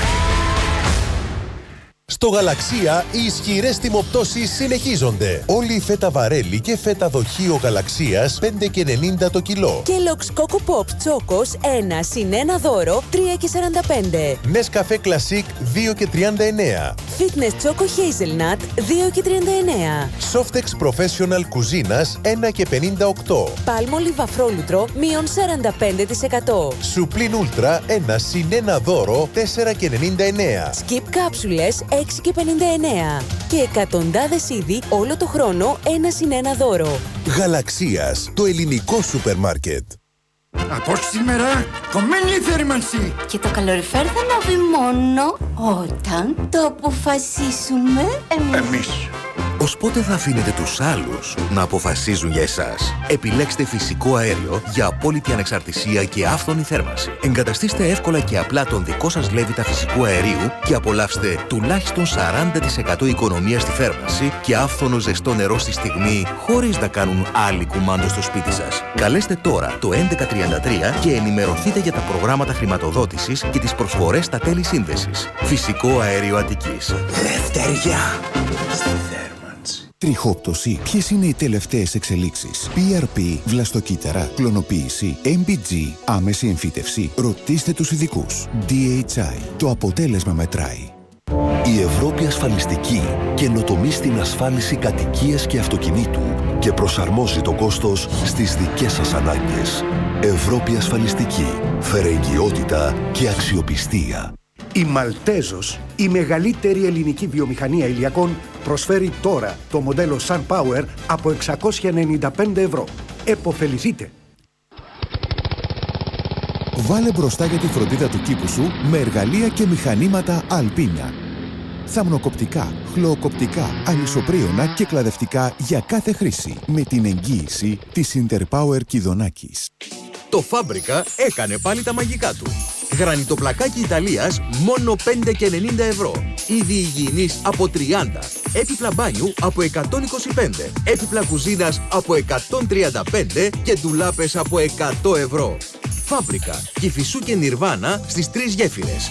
Στο Γαλαξία οι ισχυρές τιμοπτώσεις συνεχίζονται. Όλη η φέτα βαρέλι και φέτα δοχείο Γαλαξίας πέντε και ενενήντα το κιλό. Kellogg's Coco Pop Chocos ένα συν ένα δώρο τρία και σαράντα πέντε. Nescafé Classic δύο και τριάντα εννέα. Fitness Choco Hazelnut δύο και τριάντα εννέα. Softex Professional Κουζίνας ένα και πενήντα οκτώ. Palmolive Αφρόλουτρο μείον σαράντα πέντε τοις εκατό. Suplin Ultra ένα συν ένα δώρο τέσσερα και ενενήντα εννέα. Skip Κάψουλες έξι και πενήντα εννέα. Και εκατοντάδες είδη όλο το χρόνο ένα συν ένα δώρο. Γαλαξίας, το ελληνικό σούπερ μάρκετ. Από σήμερα, κομμένη η θέρμανση. Και το καλοριφέρ θα ανάβει μόνο όταν το αποφασίσουμε εμείς. Εμείς. Ως πότε θα αφήνετε τους άλλους να αποφασίζουν για εσάς? Επιλέξτε φυσικό αέριο για απόλυτη ανεξαρτησία και άφθονη θέρμανση. Εγκαταστήστε εύκολα και απλά τον δικό σας λέβητα φυσικού αερίου και απολαύστε τουλάχιστον σαράντα τοις εκατό οικονομία στη θέρμανση και άφθονο ζεστό νερό στη στιγμή, χωρίς να κάνουν άλλοι κουμάντο στο σπίτι σας. Καλέστε τώρα το έντεκα τριάντα τρία και ενημερωθείτε για τα προγράμματα χρηματοδότησης και τις προσφορές στα τέλη σύνδεσης. Φυσικό αέριο Αττικής. Λευτεριά στη θέρμανση. Τριχόπτωση. Ποιες είναι οι τελευταίες εξελίξεις? πι αρ πι, βλαστοκύτταρα, κλωνοποίηση, εμ μπι τζι, άμεση εμφύτευση. Ρωτήστε τους ειδικούς. ντι έιτς άι. Το αποτέλεσμα μετράει. Η Ευρώπη Ασφαλιστική καινοτομεί στην ασφάλιση κατοικίας και αυτοκινήτου και προσαρμόζει το κόστος στις δικές σας ανάγκες. Ευρώπη Ασφαλιστική. Φερεγγιότητα και αξιοπιστία. Η Μαλτέζος, η μεγαλύτερη ελληνική βιομηχανία ηλιακών, προσφέρει τώρα το μοντέλο SunPower από εξακόσια ενενήντα πέντε ευρώ. Εποφεληθείτε! Βάλε μπροστά για τη φροντίδα του κήπου σου με εργαλεία και μηχανήματα Alpina. Θαμνοκοπτικά, χλωοκοπτικά, ανισοπρίωνα και κλαδευτικά για κάθε χρήση με την εγγύηση της Interpower Κιδωνάκης. Το Φάμπρικα έκανε πάλι τα μαγικά του. Γρανιτοπλακάκι Ιταλίας μόνο πέντε και ενενήντα ευρώ. Είδη υγιεινής από τριάντα. Έπιπλα μπάνιου από εκατόν είκοσι πέντε. Έπιπλα κουζίνας από εκατόν τριάντα πέντε και ντουλάπες από εκατό ευρώ. Φάμπρικα, Κηφισού και Νιρβάνα στις τρεις γέφυρες.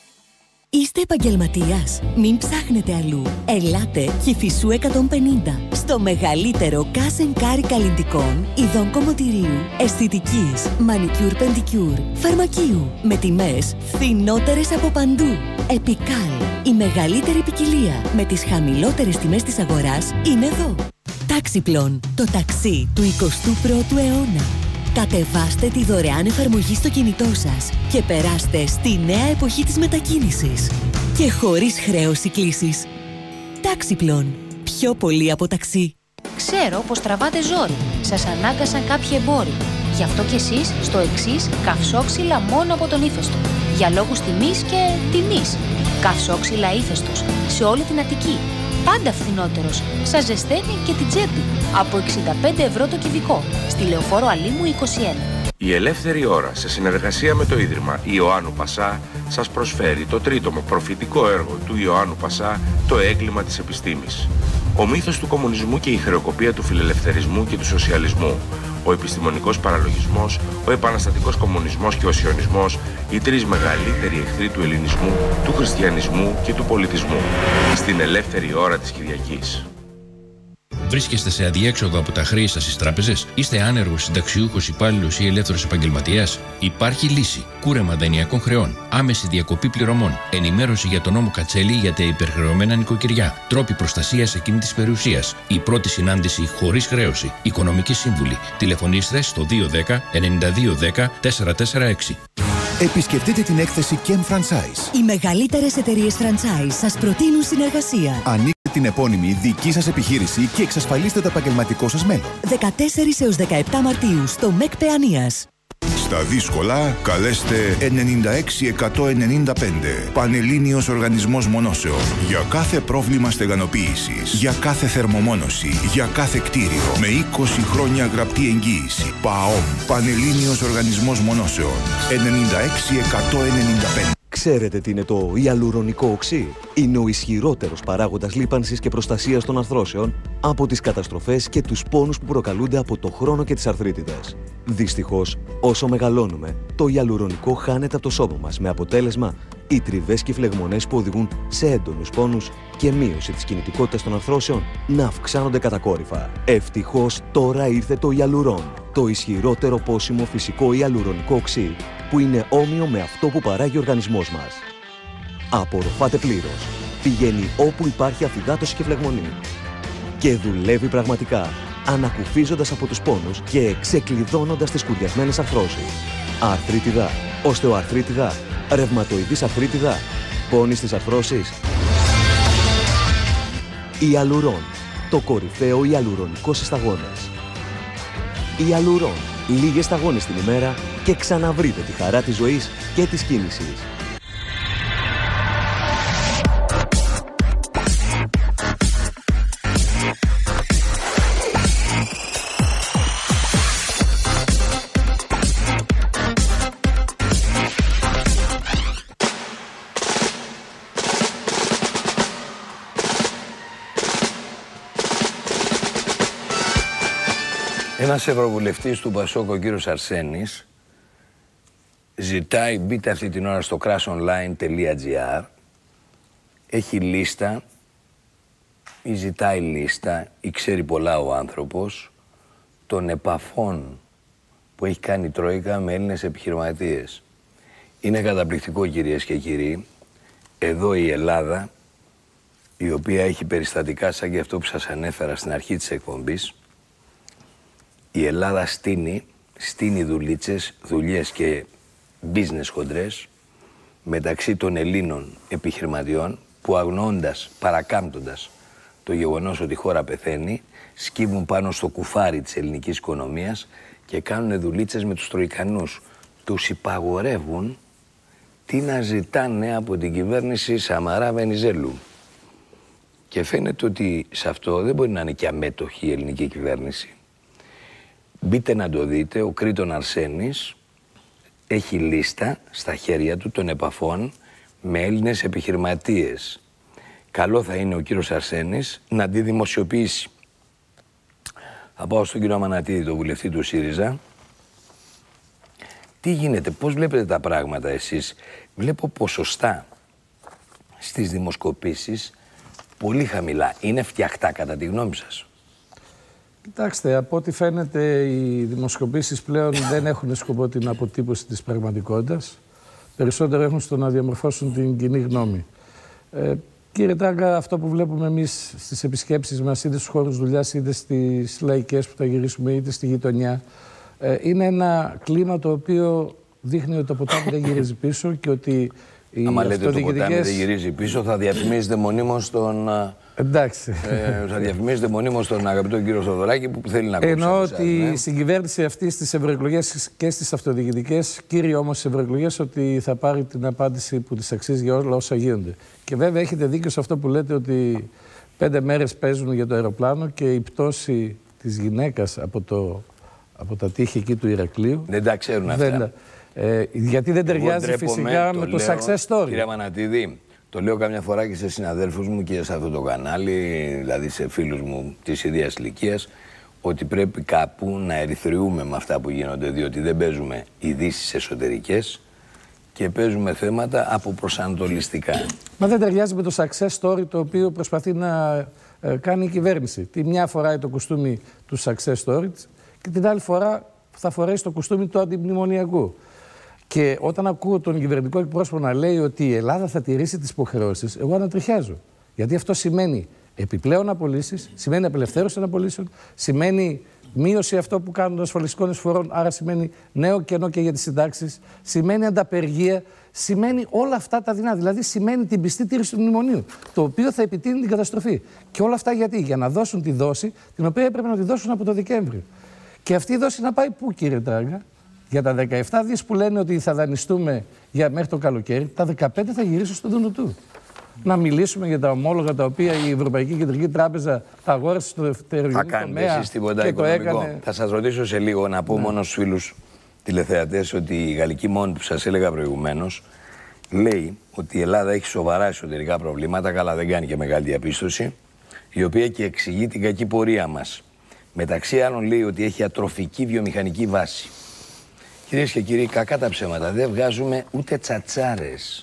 Είστε επαγγελματίας? Μην ψάχνετε αλλού. Ελάτε Κηφισού εκατόν πενήντα. Στο μεγαλύτερο cash and carry καλλυντικών, ειδών κομμωτηρίου, αισθητικής, μανικιούρ πεντικιούρ, φαρμακείου. Με τιμές φθηνότερες από παντού. Επικάλ. Η μεγαλύτερη ποικιλία με τις χαμηλότερες τιμές της αγοράς είναι εδώ. Τάξιπλον. Το ταξί του εικοστού πρώτου αιώνα. Κατεβάστε τη δωρεάν εφαρμογή στο κινητό σας και περάστε στη νέα εποχή της μετακίνησης. Και χωρίς χρέωση κλήσης. Τάξιπλον. Πιο πολύ από ταξί. Ξέρω πως τραβάτε ζόρι. Σας ανάγκασαν κάποιοι εμπόροι. Γι' αυτό κι εσείς στο εξής καυσόξυλα μόνο από τον Ήθεστο. Για λόγους τιμής και τιμής. Καυσόξυλα Ήθεστος σε όλη την Αττική. Πάντα φθηνότερος. Σας ζεσταίνει και την τσέπη. Από εξήντα πέντε ευρώ το κυβικό. Στη Λεωφόρο Αλήμου είκοσι ένα. Η Ελεύθερη Ώρα, σε συνεργασία με το Ίδρυμα Ιωάννου Πασά, σας προσφέρει το τρίτομο προφητικό έργο του Ιωάννου Πασά, το έγκλημα της επιστήμης. Ο μύθος του κομμουνισμού και η χρεοκοπία του φιλελευθερισμού και του σοσιαλισμού. Ο επιστημονικός παραλογισμός, ο επαναστατικός κομμουνισμός και ο σιωνισμός, οι τρεις μεγαλύτεροι εχθροί του ελληνισμού, του χριστιανισμού και του πολιτισμού. Στην Ελεύθερη Ώρα της Κυριακής. Βρίσκεστε σε αδιέξοδο από τα χρέη σας στις τράπεζες? Είστε άνεργος, συνταξιούχος, υπάλληλος ή ελεύθερος επαγγελματίας? Υπάρχει λύση. Κούρεμα δανειακών χρεών. Άμεση διακοπή πληρωμών. Ενημέρωση για τον νόμο Κατσέλη για τα υπερχρεωμένα νοικοκυριά. Τρόποι προστασίας ακίνητης περιουσίας. Η πρώτη συνάντηση χωρίς χρέωση. Οικονομική σύμβουλη. Τηλεφωνήστε στο δύο ένα μηδέν εννιά δύο ένα μηδέν τέσσερα τέσσερα έξι. Επισκεφτείτε την έκθεση Kem Franchise. Οι μεγαλύτερες εταιρείες franchise σας προτείνουν συνεργασία. Ανοίξτε την επώνυμη δική σας επιχείρηση και εξασφαλίστε το επαγγελματικό σας μέλλον. δεκατέσσερις έως δεκαεπτά Μαρτίου στο ΜΕΚ Παιανίας. Στα δύσκολα, καλέστε ενενήντα έξι εκατόν ενενήντα πέντε. Πανελλήνιος Οργανισμός Μονώσεων. Για κάθε πρόβλημα στεγανοποίησης, για κάθε θερμομόνωση, για κάθε κτίριο. Με είκοσι χρόνια γραπτή εγγύηση. ΠΑΟΜ. Πανελλήνιος Οργανισμός Μονώσεων. ενενήντα έξι εκατόν ενενήντα πέντε. Ξέρετε τι είναι το ιαλουρονικό οξύ? Είναι ο ισχυρότερος παράγοντας λίπανσης και προστασίας των αρθρώσεων από τις καταστροφές και τους πόνους που προκαλούνται από το χρόνο και τις αρθρίτιδες. Δυστυχώς, όσο μεγαλώνουμε, το ιαλουρονικό χάνεται από το σώμα μας, με αποτέλεσμα οι τριβές και οι φλεγμονές που οδηγούν σε έντονους πόνους και μείωση της κινητικότητας των αρθρώσεων να αυξάνονται κατακόρυφα. Ευτυχώς τώρα ήρθε το Ιαλουρών, το ισχυρότερο πόσιμο φυσικό ιαλουρονικό οξύ, που είναι όμοιο με αυτό που παράγει ο οργανισμός μας. Απορροφάται πλήρως, πηγαίνει όπου υπάρχει αφυδάτωση και φλεγμονή και δουλεύει πραγματικά, ανακουφίζοντας από τους πόνους και ξεκλειδώνοντας τις σκουριασμένες αρθρώσεις. Αρθρίτιδα, οστεοαρθρίτιδα, ρευματοειδής αρθρίτιδα, πόνοι στις αρθρώσεις. Ιαλουρών, το κορυφαίο ιαλουρονικό σε σταγόνες. Ιαλουρών, λίγες σταγόνες την ημέρα και ξαναβρείτε τη χαρά της ζωής και της κίνησης. Ένας ευρωβουλευτής του Πασόκ, ο κύριος Αρσένης, ζητάει, μπείτε αυτή την ώρα στο crashonline τελεία gr, έχει λίστα ή ζητάει λίστα ή ξέρει πολλά ο άνθρωπος των επαφών που έχει κάνει η Τρόικα με Έλληνες επιχειρηματίες. Είναι καταπληκτικό, κυρίες και κύριοι, εδώ η Ελλάδα, η οποία έχει περιστατικά σαν και αυτό που σας ανέφερα στην αρχή της εκπομπής. Η Ελλάδα στείνει, στείνει δουλίτσες, δουλειές και business χοντρές μεταξύ των Ελλήνων επιχειρηματιών που, αγνοώντας, παρακάμπτοντας το γεγονός ότι η χώρα πεθαίνει, σκύβουν πάνω στο κουφάρι της ελληνικής οικονομίας και κάνουν δουλίτσες με τους Τροικανούς. Τους υπαγορεύουν τι να ζητάνε από την κυβέρνηση Σαμαρά Βενιζέλου. Και φαίνεται ότι σε αυτό δεν μπορεί να είναι και αμέτωχη η ελληνική κυβέρνηση. Μπείτε να το δείτε, ο Κρήτον Αρσένης έχει λίστα στα χέρια του των επαφών με Έλληνες επιχειρηματίες. Καλό θα είναι ο κύριος Αρσένης να τη δημοσιοποιήσει. Θα πάω στον κύριο Αμανατίδη, τον βουλευτή του ΣΥΡΙΖΑ. Τι γίνεται, πώς βλέπετε τα πράγματα εσείς? Βλέπω ποσοστά στις δημοσκοπήσεις πολύ χαμηλά. Είναι φτιαχτά κατά τη γνώμη σας? Κοιτάξτε, από ό,τι φαίνεται οι δημοσκοπήσεις πλέον δεν έχουν σκοπό την αποτύπωση της πραγματικότητας. Περισσότερο έχουν στο να διαμορφώσουν την κοινή γνώμη. Ε, κύριε Τράγκα, αυτό που βλέπουμε εμείς στις επισκέψεις μας, είτε στους χώρους δουλειάς, είτε στις λαϊκές που θα γυρίσουμε, είτε στη γειτονιά, ε, είναι ένα κλίμα το οποίο δείχνει ότι το ποτάμι δεν γυρίζει πίσω και ότι οι άμα λέτε το αυτοδιοικητικές... ποτάμι δεν γυρίζει πίσω, θα διαφημίζετε μονίμως τον... Εντάξει. Ε, θα διαφημίζετε μονίμως τον αγαπητό κύριο Θοδωράκη που θέλει να κόψει. Εννοώ ότι ναι. Στην κυβέρνηση αυτή στις ευρωεκλογές και στις αυτοδιοικητικές, κύριο όμως στις ευρωεκλογές, ότι θα πάρει την απάντηση που της αξίζει για όλα όσα γίνονται. Και βέβαια έχετε δίκιο σε αυτό που λέτε ότι πέντε μέρες παίζουν για το αεροπλάνο και η πτώση της γυναίκας από, το, από τα τείχη εκεί του Ηρακλείου. Δεν τα ξέρουν αυτά. Δεν, ε, γιατί δεν ταιριάζει φυσικά με το, το success story. Κύριε Αμανατίδη, το λέω καμιά φορά και σε συναδέλφους μου και σε αυτό το κανάλι, δηλαδή σε φίλους μου της ίδιας ηλικίας, ότι πρέπει κάπου να ερυθριούμε με αυτά που γίνονται, διότι δεν παίζουμε ειδήσεις εσωτερικές και παίζουμε θέματα από προσανατολιστικά. Μα δεν ταιριάζει με το success story το οποίο προσπαθεί να ε, κάνει η κυβέρνηση. Τη μια φοράει το κουστούμι του success story και την άλλη φορά θα φορέσει το κουστούμι του αντιμνημονιακού. Και όταν ακούω τον κυβερνητικό εκπρόσωπο να λέει ότι η Ελλάδα θα τηρήσει τις υποχρεώσεις, εγώ ανατριχιάζω. Γιατί αυτό σημαίνει επιπλέον απολύσεις, σημαίνει απελευθέρωση των απολύσεων, σημαίνει μείωση αυτό που κάνουν των ασφαλιστικών εισφορών, άρα σημαίνει νέο κενό και για τις συντάξεις, σημαίνει ανταπεργία, σημαίνει όλα αυτά τα δεινά. Δηλαδή σημαίνει την πιστή τήρηση του μνημονίου, το οποίο θα επιτείνει την καταστροφή. Και όλα αυτά γιατί? Για να δώσουν τη δόση, την οποία έπρεπε να τη δώσουν από το Δεκέμβριο. Και αυτή η δόση να πάει πού, κύριε Τράγκα? Για τα δεκαεπτά δις που λένε ότι θα δανειστούμε για μέχρι το καλοκαίρι, τα δεκαπέντε θα γυρίσουν στο Δουνουτού. Να μιλήσουμε για τα ομόλογα τα οποία η Ευρωπαϊκή Κεντρική Τράπεζα τα αγόρασε στο ελευθερικό τομέα. Θα κάνετε εσείς τίποτα οικονομικό? Έκανε... Θα σας ρωτήσω σε λίγο, να πω ναι. μόνο στους φίλους τηλεθεατές ότι η γαλλική μόνη που σας έλεγα προηγουμένως λέει ότι η Ελλάδα έχει σοβαρά εσωτερικά προβλήματα, καλά δεν κάνει και μεγάλη διαπίστωση, η οποία και εξηγεί την κακή πορεία μας. Μεταξύ άλλων λέει ότι έχει ατροφική βιομηχανική βάση. Κυρίες και κύριοι, κακά τα ψέματα. Δεν βγάζουμε ούτε τσατσάρες.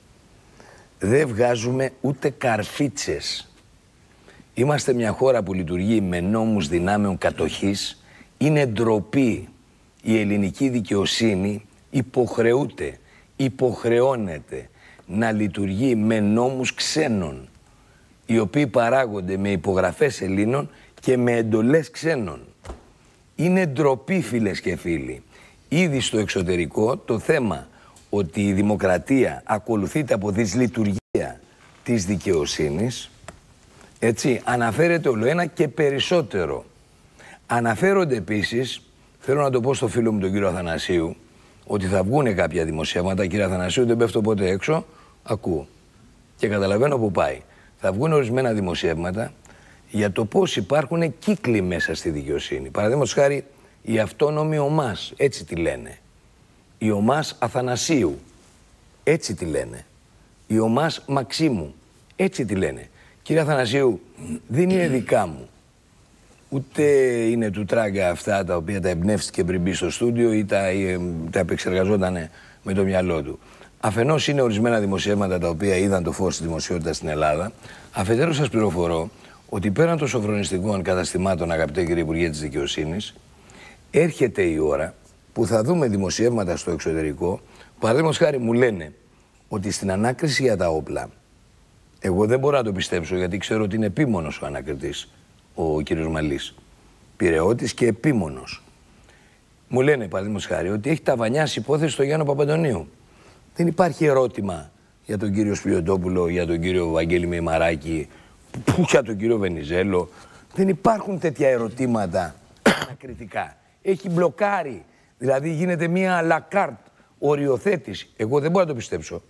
Δεν βγάζουμε ούτε καρφίτσες. Είμαστε μια χώρα που λειτουργεί με νόμους δυνάμεων κατοχής. Είναι ντροπή. Η ελληνική δικαιοσύνη υποχρεούται, υποχρεώνεται να λειτουργεί με νόμους ξένων, οι οποίοι παράγονται με υπογραφές Ελλήνων και με εντολές ξένων. Είναι ντροπή, φίλες και φίλοι. Ήδη στο εξωτερικό το θέμα ότι η δημοκρατία ακολουθείται από δυσλειτουργία της δικαιοσύνης, έτσι, αναφέρεται ολοένα και περισσότερο. Αναφέρονται επίσης, θέλω να το πω στο φίλο μου τον κύριο Αθανασίου, ότι θα βγούνε κάποια δημοσιεύματα. Κύριε Αθανασίου, δεν πέφτω ποτέ έξω, ακούω και καταλαβαίνω που πάει. Θα βγουν ορισμένα δημοσιεύματα για το πώς υπάρχουν κύκλοι μέσα στη δικαιοσύνη. Παραδείγματος χάρη, η αυτόνομη ΟΜΑΣ, έτσι τη λένε. Η ΟΜΑΣ Αθανασίου, έτσι τη λένε. Η ΟΜΑΣ Μαξίμου, έτσι τη λένε. Κύριε Αθανασίου, δεν είναι δικά μου. Ούτε είναι του Τράγκα αυτά τα οποία τα εμπνεύστηκε πριν μπει στο στούντιο ή τα, ή, τα επεξεργαζόταν με το μυαλό του. Αφενός είναι ορισμένα δημοσιεύματα τα οποία είδαν το φως της δημοσιότητας στην Ελλάδα. Αφετέρου σας πληροφορώ ότι πέραν των σοφρονιστικών καταστημάτων, αγαπητέ κύριε Υπουργέ της Δικαιοσύνης, έρχεται η ώρα που θα δούμε δημοσιεύματα στο εξωτερικό. Παραδείγματος χάρη μου λένε ότι στην ανάκριση για τα όπλα, εγώ δεν μπορώ να το πιστέψω γιατί ξέρω ότι είναι επίμονος ο ανακριτής, ο κύριος Μαλής, πειραιώτης και επίμονος. Μου λένε παραδείγματος χάρη ότι έχει ταβανιάσει υπόθεση στο Γιάννο Παπαντονίου. Δεν υπάρχει ερώτημα για τον κύριο Σπιωτόπουλο, για τον κύριο Βαγγέλη Μημαράκη, που για τον κύριο Βενιζέλο. Δεν υπάρχουν τέτοια ερωτήματα ανακριτικά. Έχει μπλοκάρει. Δηλαδή γίνεται μία λακάρτ οριοθέτηση. Εγώ δεν μπορώ να το πιστέψω.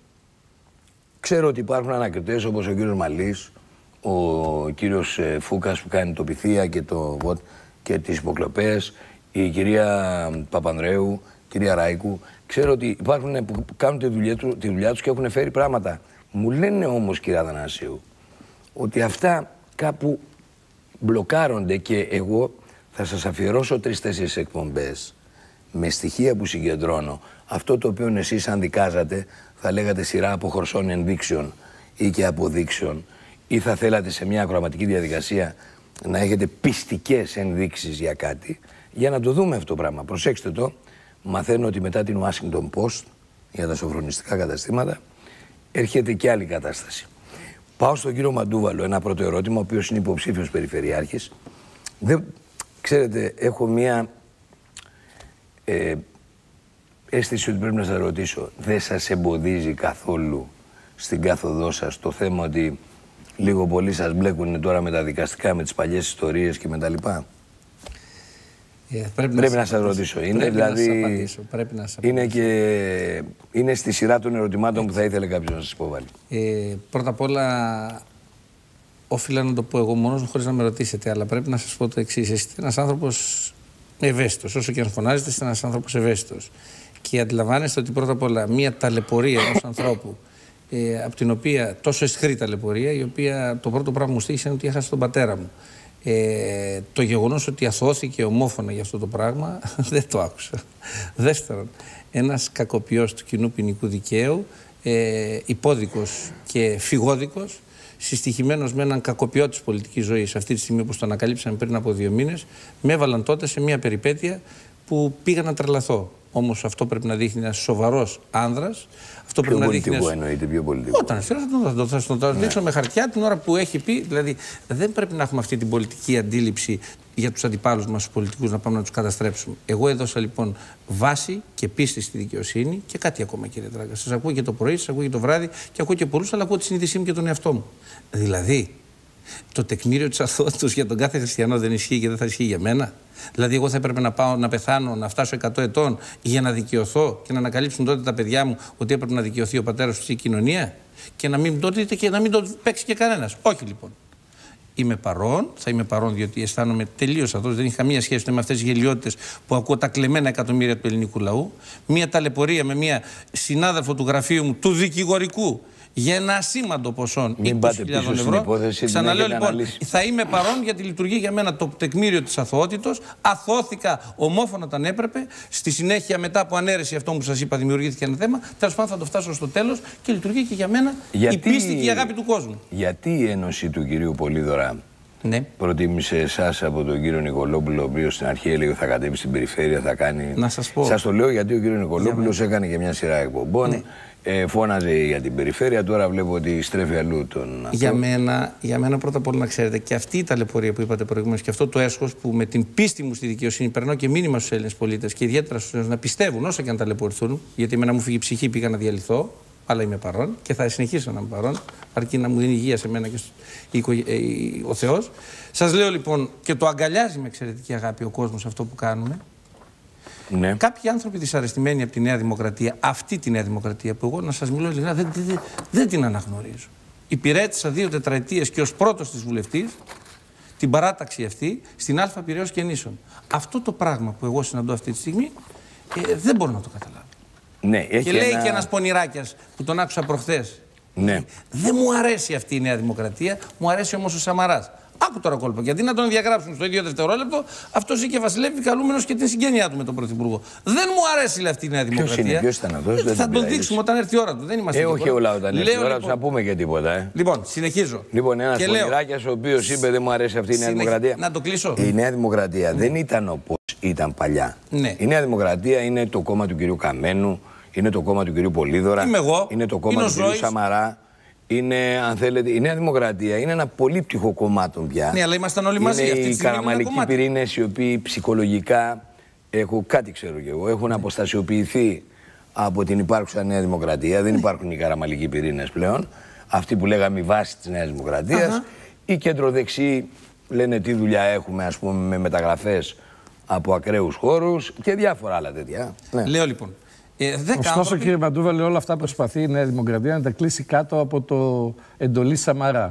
Ξέρω ότι υπάρχουν ανακριτές όπως ο κύριος Μαλής, ο κύριος Φούκας που κάνει το Πυθία και, το, και τις υποκλοπές, η κυρία Παπανδρέου, κυρία Ράικου. Ξέρω ότι υπάρχουν που κάνουν τη δουλειά, του, τη δουλειά τους και έχουν φέρει πράγματα. Μου λένε όμως, κυρία Αθανασίου, ότι αυτά κάπου μπλοκάρονται και εγώ θα σας αφιερώσω τρεις-τέσσερις εκπομπές με στοιχεία που συγκεντρώνω. Αυτό το οποίο εσείς αν δικάζατε θα λέγατε σειρά από χορσών ενδείξεων ή και αποδείξεων ή θα θέλατε σε μια ακροαματική διαδικασία να έχετε πιστικές ενδείξεις για κάτι για να το δούμε αυτό το πράγμα. Προσέξτε το, μαθαίνω ότι μετά την Washington Post για τα σοφρονιστικά καταστήματα έρχεται και άλλη κατάσταση. Πάω στον κύριο Μαντούβαλο, ένα πρώτο ερώτημα, ο οποίος είναι υποψήφιος περιφερειάρχης. Δεν, ξέρετε, έχω μία ε, αίσθηση ότι πρέπει να σας ρωτήσω. Δεν σας εμποδίζει καθόλου στην κάθοδό σας το θέμα ότι λίγο πολύ σας μπλέκουν τώρα με τα δικαστικά, με τις παλιές ιστορίες και με τα λοιπά? Yeah, πρέπει πρέπει να, να σας ρωτήσω. Είναι, πρέπει δηλαδή, να σας απαντήσω. Πρέπει να σας είναι, και, είναι στη σειρά των ερωτημάτων Έτσι. που θα ήθελε κάποιος να σας υποβάλει. Ε, πρώτα απ' όλα, όφιλα να το πω εγώ μόνος μου χωρίς να με ρωτήσετε, αλλά πρέπει να σας πω το εξής. Είστε ένας άνθρωπος ευαίσθητος. Όσο και αν φωνάζετε, είστε ένας άνθρωπος ευαίσθητος. Και αντιλαμβάνεστε ότι πρώτα απ' όλα μία ταλαιπωρία ενός ανθρώπου, ε, από την οποία τόσο αισχρή ταλαιπωρία, η οποία το πρώτο πράγμα μου στήχησε είναι ότι έχασα τον πατέρα μου. Ε, το γεγονός ότι αθώθηκε ομόφωνα για αυτό το πράγμα δεν το άκουσα. Δεύτερον, ένας κακοποιός του κοινού ποινικού δικαίου, ε, υπόδικος και φυγόδικος, συστοιχημένος με έναν κακοποιό της πολιτικής ζωής, αυτή τη στιγμή που το ανακαλύψαμε πριν από δύο μήνες, με έβαλαν τότε σε μια περιπέτεια που πήγα να τρελαθώ. Όμως αυτό πρέπει να δείχνει ένας σοβαρός άνδρας. Αυτό πιο πρέπει πολιτικό να δείχνει. Εννοείται, πιο πολιτικό. Όταν θέλω θα το, θα το, θα το ναι. δείξω με χαρτιά την ώρα που έχει πει. Δηλαδή, δεν πρέπει να έχουμε αυτή την πολιτική αντίληψη για τους αντιπάλους μας, τους πολιτικούς, να πάμε να τους καταστρέψουμε. Εγώ έδωσα λοιπόν βάση και πίστη στη δικαιοσύνη και κάτι ακόμα, κύριε Τράγκα. Σας ακούω και το πρωί, σας ακούω και το βράδυ και ακούω και πολλούς, αλλά ακούω τη συνείδησή μου και τον εαυτό μου. Δηλαδή, το τεκμήριο της αθωότητας για τον κάθε χριστιανό δεν ισχύει και δεν θα ισχύει για μένα. Δηλαδή, εγώ θα έπρεπε να πάω να πεθάνω, να φτάσω εκατό ετών για να δικαιωθώ και να ανακαλύψουν τότε τα παιδιά μου ότι έπρεπε να δικαιωθεί ο πατέρας του η κοινωνία και να μην το δείτε και να μην το παίξει και κανένας. Όχι λοιπόν. Είμαι παρόν, θα είμαι παρόν διότι αισθάνομαι τελείως αθώος, δεν έχει καμία σχέση με αυτές τις γελιότητες που ακούω τα κλεμμένα εκατομμύρια του ελληνικού λαού. Μία ταλαιπωρία με μία συνάδελφο του γραφείου μου, του δικηγορικού, για ένα ασήμαντο ποσό είκοσι χιλιάδες ευρώ. Ξαναλέω λοιπόν, θα είμαι παρόν γιατί λειτουργεί για μένα το τεκμήριο της αθωότητος. Αθώθηκα ομόφωνα όταν έπρεπε. Στη συνέχεια, μετά από ανέρεση αυτό που σας είπα, δημιουργήθηκε ένα θέμα. Τέλος πάντων, θα το φτάσω στο τέλος και λειτουργεί και για μένα γιατί, η πίστη και η αγάπη του κόσμου. Γιατί η ένωση του κυρίου Πολύδωρα ναι. προτίμησε εσάς από τον κύριο Νικολόπουλο, ο οποίος στην αρχή έλεγε ότι θα κατέβει στην περιφέρεια, θα κάνει. Να σας πω. Σας το λέω γιατί ο κύριος Νικολόπουλος έκανε και μια σειρά εκπομπών. Ναι. Ε, φώναζε για την περιφέρεια, τώρα βλέπω ότι στρέφει αλλού τον. Για μένα, για μένα πρώτα απ' όλα να ξέρετε, και αυτή η ταλαιπωρία που είπατε προηγουμένως και αυτό το έσχος που με την πίστη μου στη δικαιοσύνη περνάω και μήνυμα στους Έλληνες πολίτες και ιδιαίτερα στους Έλληνες να πιστεύουν όσο και αν ταλαιπωρηθούν, γιατί εμένα μου φύγει η ψυχή, πήγα να διαλυθώ, αλλά είμαι παρόν και θα συνεχίσω να είμαι παρόν, αρκεί να μου δίνει υγεία σε μένα και στο, ο Θεός. Σας λέω λοιπόν, και το αγκαλιάζει με εξαιρετική αγάπη ο κόσμος αυτό που κάνουμε. Ναι. Κάποιοι άνθρωποι δυσαρεστημένοι από τη Νέα Δημοκρατία, αυτή τη Νέα Δημοκρατία που εγώ να σας μιλώ ειλικρινά δεν, δεν, δεν την αναγνωρίζω. Υπηρέτησα δύο τετραετίες και ως πρώτος της βουλευτής την παράταξη αυτή στην Α Πειραιώς και Νήσων. Αυτό το πράγμα που εγώ συναντώ αυτή τη στιγμή ε, δεν μπορώ να το καταλάβω. Ναι, έχει και λέει ένα... και ένας πονηράκιας που τον άκουσα προχθές. Ναι. Δεν μου αρέσει αυτή η Νέα Δημοκρατία, μου αρέσει όμως ο Σαμαράς. Άκου τώρα κόλπο. Γιατί να τον διαγράψουν στο ίδιο δευτερόλεπτο, αυτό ζει και βασιλεύει καλούμενος και την συγγένειά του με τον Πρωθυπουργό. Δεν μου αρέσει λέει, αυτή η Νέα Δημοκρατία. Ποιος είναι, ποιος ήταν αυτός, δεν θα τον δείξουμε όταν έρθει η ώρα του. Δεν είμαστε ε, όχι όλα όταν έρθει η ώρα λοιπόν... του, θα πούμε και τίποτα. Ε. Λοιπόν, συνεχίζω. Λοιπόν, ένας πονηράκιας ο οποίος είπε δεν μου αρέσει αυτή η Νέα Συνεχ... Δημοκρατία. Να το κλείσω. Η Νέα Δημοκρατία ναι. δεν ήταν όπως ήταν παλιά. Ναι. Η Νέα Δημοκρατία είναι το κόμμα του κυρίου Καμένου, είναι το κόμμα του κυρίου Πολύδωρα, είναι το κόμμα του κυρίου Σαμαρά. Είναι, αν θέλετε, η Νέα Δημοκρατία είναι ένα πολύπτυχο κομμάτι πια. Ναι, αλλά ήμασταν όλοι μαζί. Είναι αυτή οι καραμαλικοί πυρήνες οι οποίοι ψυχολογικά, έχουν, κάτι ξέρω κι εγώ, έχουν ναι. αποστασιοποιηθεί από την υπάρχουσα Νέα Δημοκρατία. Δεν υπάρχουν οι καραμαλικοί πυρήνες πλέον. Αυτοί που λέγαμε η βάση της Νέας Δημοκρατίας. Οι κεντροδεξιοί λένε τι δουλειά έχουμε, ας πούμε, με μεταγραφές από ακραίους χώρους και διάφορα άλλα τέτοια. Ναι. Λέω λοιπόν. Ε, Ωστόσο, άνθρωποι... κύριε Μαντούβαλε, όλα αυτά προσπαθεί η Νέα Δημοκρατία να τα κλείσει κάτω από το εντολή Σαμαρά.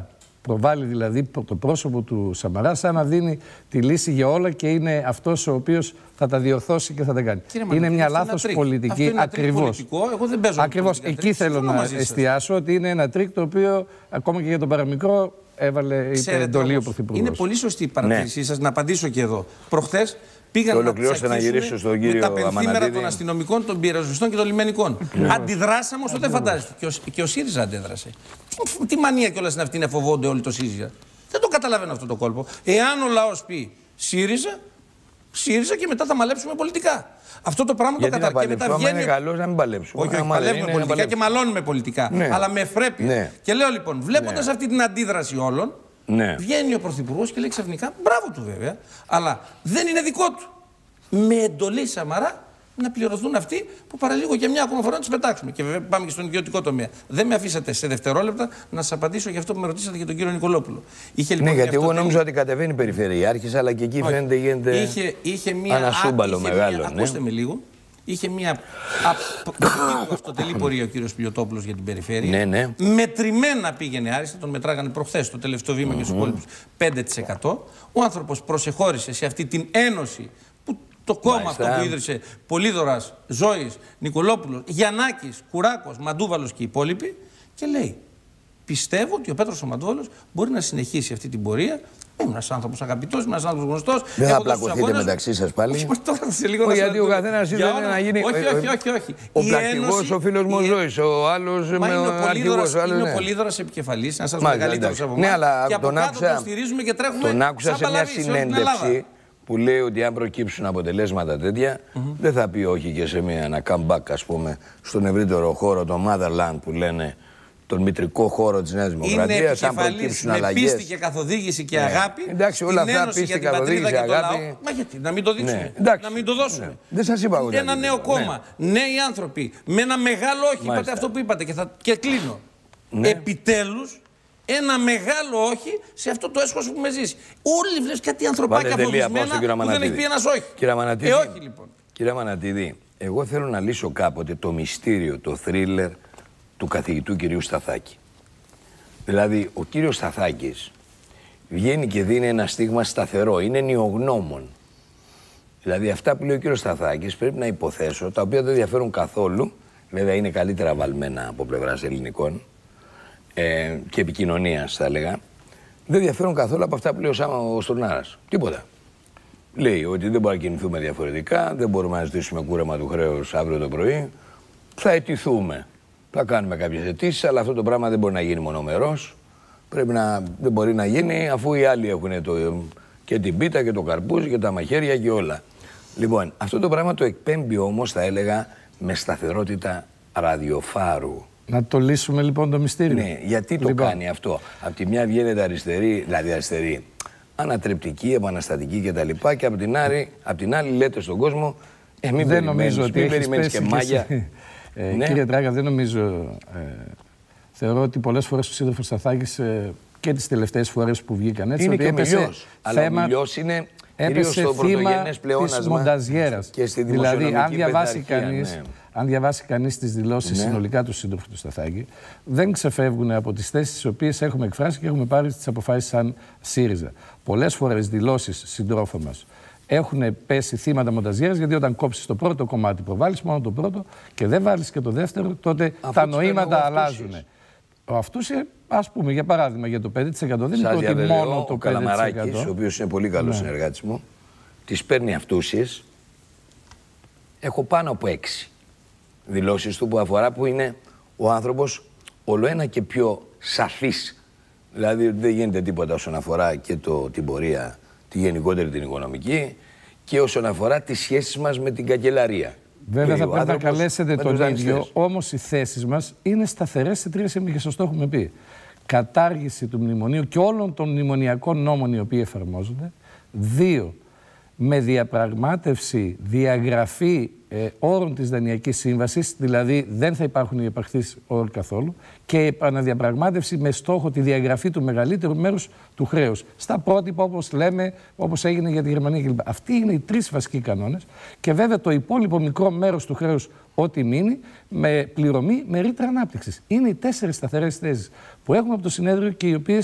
προβάλλει δηλαδή το πρόσωπο του Σαμαρά σαν να δίνει τη λύση για όλα και είναι αυτός ο οποίος θα τα διορθώσει και θα τα κάνει. Κύριε είναι μια λάθος πολιτική. Ακριβώς. Εγώ δεν παίζω Ακριβώς. Εκεί θέλω να εστιάσω ότι είναι ένα τρίκ το οποίο ακόμα και για τον παραμικρό έβαλε εντολή ο Πρωθυπουργός. Είναι πολύ σωστή η παρατήρησή ναι. σας, να απαντήσω και εδώ. Προχθές πήγαν να τσακίσουν με τα πενθήμερα των αστυνομικών, των πυροσβεστών και των λιμενικών. Ναι. Αντιδράσαμε όσο δεν φαντάζεστε. Και ο, και ο ΣΥΡΙΖΑ αντέδρασε. Τι, τι μανία κιόλας είναι αυτή να φοβόνται όλοι το ΣΥΡΙΖΑ. Δεν το καταλαβαίνω αυτό το κόλπο. Εάν ο λαός πει ΣΥΡΙΖΑ, ΣΥΡΙΖΑ και μετά θα μαλέψουμε πολιτικά. Αυτό το πράγμα γιατί το καταρκεί. μετά βγαίνει. Είναι καλό να μην παλέψουμε. Όχι, όχι παλεύουμε πολιτικά και μαλώνουμε πολιτικά. Ναι. Αλλά με φρέπεια. Ναι. Και λέω λοιπόν, βλέποντας ναι. αυτή την αντίδραση όλων, ναι. βγαίνει ο Πρωθυπουργός και λέει ξαφνικά, μπράβο του βέβαια, αλλά δεν είναι δικό του. Με εντολή Σαμαρά να πληρωθούν αυτοί που παραλίγο και μια ακόμα φορά να τους πετάξουμε. Και βέβαια πάμε και στον ιδιωτικό τομέα. Δεν με αφήσατε σε δευτερόλεπτα να σας απαντήσω για αυτό που με ρωτήσατε για τον κύριο Νικολόπουλο. Είχε, λοιπόν, ναι, γιατί εγώ νόμιζα τέλει... ότι κατεβαίνει η περιφερειάρχης, αλλά και εκεί όχι. φαίνεται γίνεται είχε, είχε μια... ανασούμπαλο μεγάλο. Μια... Ναι. Ακούστε με λίγο. Είχε μια αυτοτελή πορεία ο κύριος Πιλιοτόπουλος για την περιφέρεια. Ναι, ναι. Μετρημένα πήγαινε άριστα, τον μετράγανε προχθές το τελευταίο βήμα mm-hmm. και στους υπόλοιπους πέντε τοις εκατό. Ο άνθρωπος προσεχώρησε σε αυτή την ένωση που το κόμμα Μάλιστα. αυτό που ίδρυσε Πολύδωρας, Ζώης, Νικολόπουλος, Γιαννάκης, Κουράκος, Μαντούβαλος και οι υπόλοιποι και λέει πιστεύω ότι ο Πέτρος ο Μαντούβαλος μπορεί να συνεχίσει αυτή την πορεία. Είμαι ένας άνθρωπος αγαπητός, είμαι ένας άνθρωπος γνωστός. Δεν θα πλακωθείτε μεταξύ σας πάλι. Όχι, τώρα σε λίγο όχι, γιατί ο καθένας ήθελε να γίνει. Όχι, όχι, όχι. όχι. Ο πλακτικός, ο φίλος μου ο Ζώης, ο άλλος με ο αρχηγός. Είναι ο Πολύδωρας επικεφαλής, ένας από τους μεγαλύτερους από εμάς. Ναι, αλλά και από κάτω τον στηρίζουμε και τρέχουμε. Τον άκουσα σε μια συνέντευξη που λέει ότι αν προκύψουν αποτελέσματα τέτοια, δεν θα πει όχι και σε ένα comeback, ας πούμε, στον ευρύτερο χώρο, το motherland που λένε. Τον μητρικό χώρο της Νέας Δημοκρατίας, αν προκύψουν αλλαγές. Με πίστη και καθοδήγηση και αγάπη. Ναι. Εντάξει, όλα αυτά πίστη, καθοδήγηση και αγάπη. Λαό. Μα γιατί, να μην το δείξουμε. Ναι. Εντάξει, να μην το δώσουμε. Ναι. Δεν σας είπα εγώ. Ένα νέο κόμμα. Ναι. Νέοι άνθρωποι. Με ένα μεγάλο όχι. Μάλιστα. Είπατε αυτό που είπατε και, θα... και κλείνω. Ναι. Επιτέλους, ένα μεγάλο όχι σε αυτό το έσχος που με ζήσει. Όλοι βλέπεις κάτι ανθρωπάκια φοβισμένα που δεν έχει πει ένας όχι. Κύριε Μανατίδη, ε, όχι λοιπόν. Κύριε Μανατίδη, εγώ θέλω να λύσω κάποτε το μυστήριο, το θρίλερ του καθηγητού κυρίου Σταθάκη. Δηλαδή, ο κύριος Σταθάκης βγαίνει και δίνει ένα στίγμα σταθερό, είναι νιογνώμων. Δηλαδή, αυτά που λέει ο κύριος Σταθάκης πρέπει να υποθέσω, τα οποία δεν διαφέρουν καθόλου, βέβαια είναι καλύτερα βαλμένα από πλευράς ελληνικών ε, και επικοινωνίας, θα έλεγα, δεν διαφέρουν καθόλου από αυτά που λέει ο Σάμα ο Στουρνάρας. Τίποτα. Λέει ότι δεν μπορούμε να κινηθούμε διαφορετικά, δεν μπορούμε να ζητήσουμε κούρεμα του χρέους αύριο το πρωί, θα αιτηθούμε. Θα κάνουμε κάποιες αιτήσεις, αλλά αυτό το πράγμα δεν μπορεί να γίνει μονομερός. Πρέπει να, δεν μπορεί να γίνει αφού οι άλλοι έχουν το, και την πίτα και το καρπούζι και τα μαχαίρια και όλα. Λοιπόν, αυτό το πράγμα το εκπέμπει όμως, θα έλεγα, με σταθερότητα ραδιοφάρου. Να το λύσουμε λοιπόν το μυστήριο. Ναι, γιατί το λοιπόν. κάνει αυτό. Απ' τη μια βγαίνεται αριστερή, δηλαδή αριστερή, ανατρεπτική, επαναστατική κτλ. Και, και από την, άλλη, απ' την άλλη λέτε στον κόσμο, ε, μην δεν περιμένεις, ότι μην περιμένεις και μάγια. Ε, ναι. Κύριε Τράγκα, δεν νομίζω. Ε, θεωρώ ότι πολλές φορές ο σύντροφος Σταθάκης ε, και τις τελευταίες φορές που βγήκαν έτσι. Είναι ότι και έπεσε ο Μιλιός. Αλλά ο Μιλιός είναι κυρίως στο πρωτογενές πλεόνασμα της μονταζιέρας. Και στη δηλαδή, αν διαβάσει κανείς, ναι. αν διαβάσει κανείς τις δηλώσεις ναι. συνολικά του σύντροφου του Σταθάκη, δεν ξεφεύγουν από τις θέσεις τις οποίες έχουμε εκφράσει και έχουμε πάρει τις αποφάσεις σαν ΣΥΡΙΖΑ. Πολλές φορές δηλώσεις συντρόφων μας έχουν πέσει θύματα μονταζιέρας, γιατί όταν κόψεις το πρώτο κομμάτι, προβάλλεις μόνο το πρώτο και δεν βάλεις και το δεύτερο, τότε αυτό τα νοήματα αλλάζουν. Ο Αυτούσης, ας πούμε, για παράδειγμα, για το πέντε τοις εκατό δεν είναι ότι μόνο το πέντε τοις εκατό. Ο Καλαμαράκης, ο οποίος είναι πολύ καλός ναι. συνεργάτης μου, τις παίρνει Αυτούσης. Έχω πάνω από έξι δηλώσεις του που αφορά που είναι ο άνθρωπος ολοένα και πιο σαφής. Δηλαδή δεν γίνεται τίποτα όσον αφορά και το, την πορεία, τη γενικότερη την οικονομική και όσον αφορά τις σχέσεις μας με την καγκελαρία. Βέβαια θα πρέπει να καλέσετε τον ίδιο, όμως οι θέσεις μας είναι σταθερές σε τρία σημεία και σας το έχουμε πει. Κατάργηση του μνημονίου και όλων των μνημονιακών νόμων οι οποίοι εφαρμόζονται. Δύο, με διαπραγμάτευση, διαγραφή ε, όρων της Δανειακής Σύμβασης, δηλαδή δεν θα υπάρχουν οι επαχθείς όροι καθόλου, και επαναδιαπραγμάτευση με στόχο τη διαγραφή του μεγαλύτερου μέρους του χρέους. Στα πρότυπα, όπως λέμε, όπως έγινε για τη Γερμανία κλπ. Αυτοί είναι οι τρεις βασικοί κανόνες. Και βέβαια το υπόλοιπο μικρό μέρος του χρέους, ό,τι μείνει, με πληρωμή με ρήτρα ανάπτυξης. Είναι οι τέσσερις σταθερές θέσεις που έχουμε από το συνέδριο και οι οποίες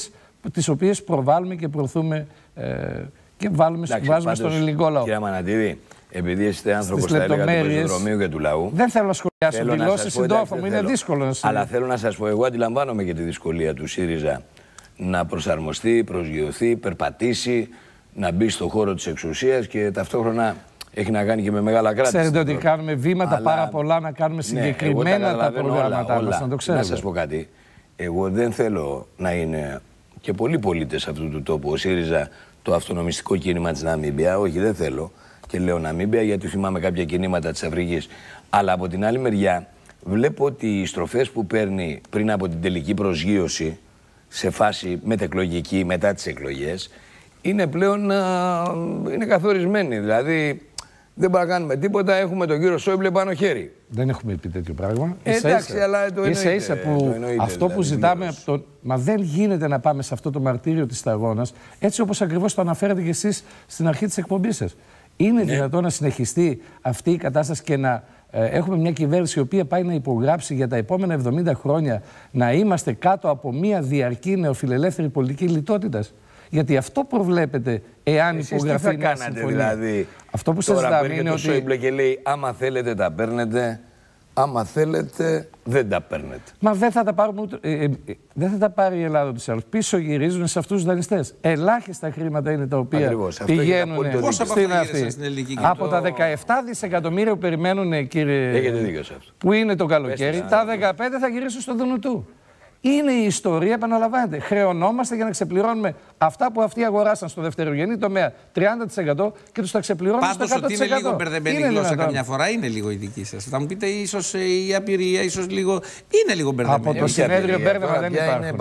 τις οποίες προβάλλουμε και προωθούμε ε, και βάλουμε, Εντάξει, βάζουμε πάντως, στον ελληνικό λαό. Κύριε Μανατίδη, επειδή είστε άνθρωπος του πεζοδρομίου και του λαού. Δεν θέλω να σχολιάσω δηλώσεις συντρόφων μου, είναι δύσκολο να σας. Αλλά θέλω να σας πω, εγώ αντιλαμβάνομαι και τη δυσκολία του ΣΥΡΙΖΑ να προσαρμοστεί, προσγειωθεί, περπατήσει, να μπει στον χώρο της εξουσίας και ταυτόχρονα έχει να κάνει και με μεγάλα κράτη. Ξέρετε ότι κάνουμε βήματα Αλλά... πάρα πολλά να κάνουμε συγκεκριμένα ναι, τα προγράμματά μας, να το ξέρετε. Να σας πω κάτι. Εγώ δεν θέλω να είναι και πολλοί πολίτες αυτού του τόπου ο ΣΥΡΙΖΑ το αυτονομιστικό κίνημα της Ναμίμπια. Όχι, δεν θέλω. Και λέω Ναμίμπια γιατί θυμάμαι κάποια κινήματα της Αφρικής. Αλλά από την άλλη μεριά βλέπω ότι οι στροφές που παίρνει πριν από την τελική προσγείωση σε φάση μετεκλογική μετά τις εκλογές είναι πλέον α, είναι καθορισμένοι. Δηλαδή δεν μπορούμε να κάνουμε τίποτα, έχουμε τον κύριο Σόιμπλε πάνω χέρι. Δεν έχουμε πει τέτοιο πράγμα. Ε, ίσα, εντάξει, ίσα, αλλά το εννοείται. Ίσα, ίσα που το εννοείται, αυτό δηλαδή, που ζητάμε από τον... Μα δεν γίνεται να πάμε σε αυτό το μαρτύριο της σταγόνας, έτσι όπως ακριβώς το αναφέρατε και εσείς στην αρχή της εκπομπής σας. Είναι ναι. δυνατόν να συνεχιστεί αυτή η κατάσταση και να ε, έχουμε μια κυβέρνηση η οποία πάει να υπογράψει για τα επόμενα εβδομήντα χρόνια να είμαστε κάτω από μια διαρκή νεοφιλελεύθερη πολιτική λιτότητας? Γιατί αυτό προβλέπεται εάν Εσείς υπογραφεί τι θα κάνατε, συμφωνία. Δηλαδή, αυτό που συζητάμε είναι το ότι... Σόιμπλε και λέει άμα θέλετε τα παίρνετε, άμα θέλετε δεν τα παίρνετε. Μα δεν θα τα πάρουμε ούτε... ε, ε, δεν θα τα πάρει η Ελλάδα τους άλλους. Πίσω γυρίζουν σε αυτούς τους δανειστές. Ελάχιστα χρήματα είναι τα οποία Ακριβώς, πηγαίνουν στην αυτή. Από τα δεκαεπτά δισεκατομμύρια που περιμένουν, κύριε... Έχετε δίκιο σε αυτό. Που είναι το καλοκαίρι, Πέστε, τα δεκαπέντε θα γυρίσουν στο Δουνουτού. Είναι η ιστορία, επαναλαμβάνεται. Χρεωνόμαστε για να ξεπληρώνουμε αυτά που αυτοί αγοράσαν στο δευτερογενή τομέα τριάντα τοις εκατό και τους τα ξεπληρώνουμε στο εκατό τοις εκατό. Πάντως ότι είναι λίγο μπερδεμένη η γλώσσα καμιά φορά, είναι λίγο η δική σας. Θα μου πείτε ίσως η απειρία, ίσως λίγο... Είναι λίγο μπερδεμένη. Από το συνέδριο μπέρδεμα δεν υπάρχουν.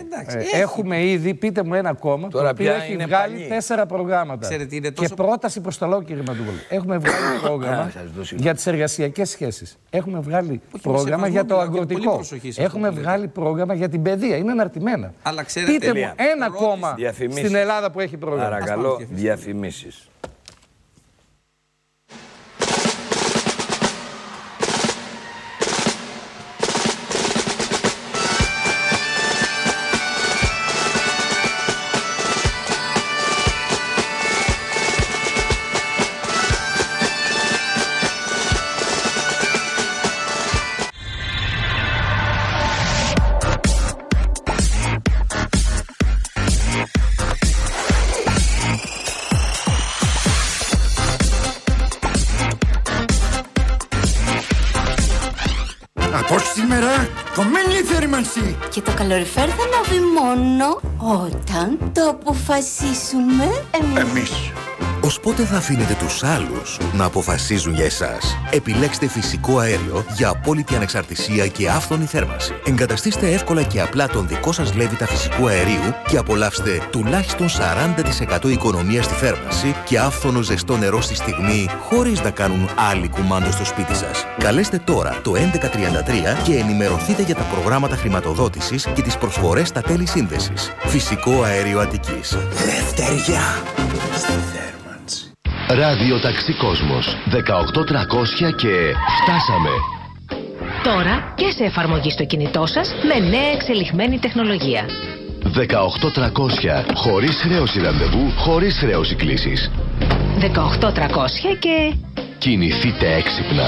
Ε, έχουμε ήδη, πείτε μου ένα κόμμα, το οποίο έχει βγάλει τέσσερα προγράμματα. Και πρόταση προς το λαό, κύριε Μαντούβολη. Έχουμε βγάλει πρόγραμμα για τις εργασιακές σχέσεις. Έχουμε βγάλει πρόγραμμα για το αγροτικό. Έχουμε βγάλει πρόγραμμα για την παιδεία. Είναι αναρτημένα. Αλλά ξέρετε, πείτε μου ένα κόμμα στην Ελλάδα που έχει πρόγραμμα. Παρακαλώ, διαφημίσεις. Από σήμερα κομμένη η θέρμανση. Και το καλοριφέρ θα ανάβει μόνο όταν το αποφασίσουμε εμείς. Εμείς. Ως πότε θα αφήνετε τους άλλους να αποφασίζουν για εσάς? Επιλέξτε φυσικό αέριο για απόλυτη ανεξαρτησία και άφθονη θέρμανση. Εγκαταστήστε εύκολα και απλά τον δικό σας λέβητα φυσικού αερίου και απολαύστε τουλάχιστον σαράντα τοις εκατό οικονομία στη θέρμανση και άφθονο ζεστό νερό στη στιγμή, χωρίς να κάνουν άλλοι κουμάντο στο σπίτι σας. Καλέστε τώρα το έντεκα τριάντα τρία και ενημερωθείτε για τα προγράμματα χρηματοδότησης και τις προσφορές στα τέλη σύνδεσης. Φυσικό αέριο Αττικής. Λευτεριά στη θέρμανση. Ραδιοταξί Κόσμος δεκαοκτώ τριακόσια και φτάσαμε. Τώρα και σε εφαρμογή στο κινητό σας με νέα εξελιγμένη τεχνολογία. δεκαοκτώ τριακόσια. Χωρίς χρέωση ραντεβού, χωρίς χρέωση κλήσης. δεκαοκτώ τριακόσια και... κινηθείτε έξυπνα.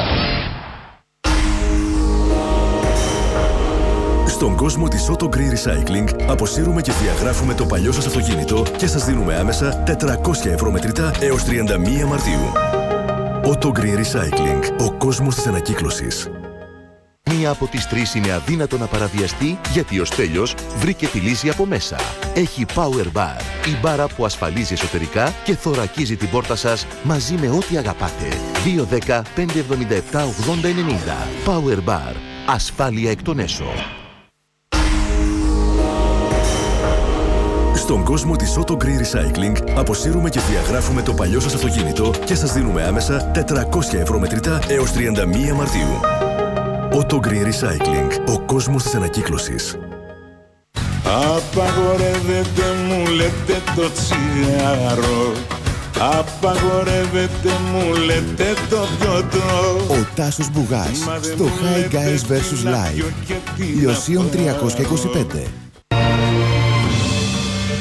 Στον κόσμο της Auto Green Recycling αποσύρουμε και διαγράφουμε το παλιό σας αυτοκίνητο και σας δίνουμε άμεσα τετρακόσια ευρώ μετρητά έως τριάντα μία Μαρτίου. Auto Green Recycling. Ο κόσμος της ανακύκλωσης. Μία από τις τρεις είναι αδύνατο να παραβιαστεί γιατί ο Στέλιος βρήκε τη λύση από μέσα. Έχει Power Bar, η μπάρα που ασφαλίζει εσωτερικά και θωρακίζει την πόρτα σας μαζί με ό,τι αγαπάτε. δύο δέκα πεντακόσια εβδομήντα επτά ογδόντα ενενήντα. Power Bar. Ασφάλεια εκ των έσω. Στον κόσμο της Auto Green Recycling αποσύρουμε και διαγράφουμε το παλιό σας αυτοκίνητο και σας δίνουμε άμεσα τετρακόσια ευρώ μετρητά έως τριάντα μία Μαρτίου. Auto Green Recycling. Ο κόσμος της ανακύκλωσης. Απαγορεύεται μου λέτε το τσιγάρο. Απαγορεύεται μου λέτε το πιωτό. Ο Τάσος Μπουγάς στο High Guys versus. Live. Λιωσίων τριακόσια είκοσι πέντε.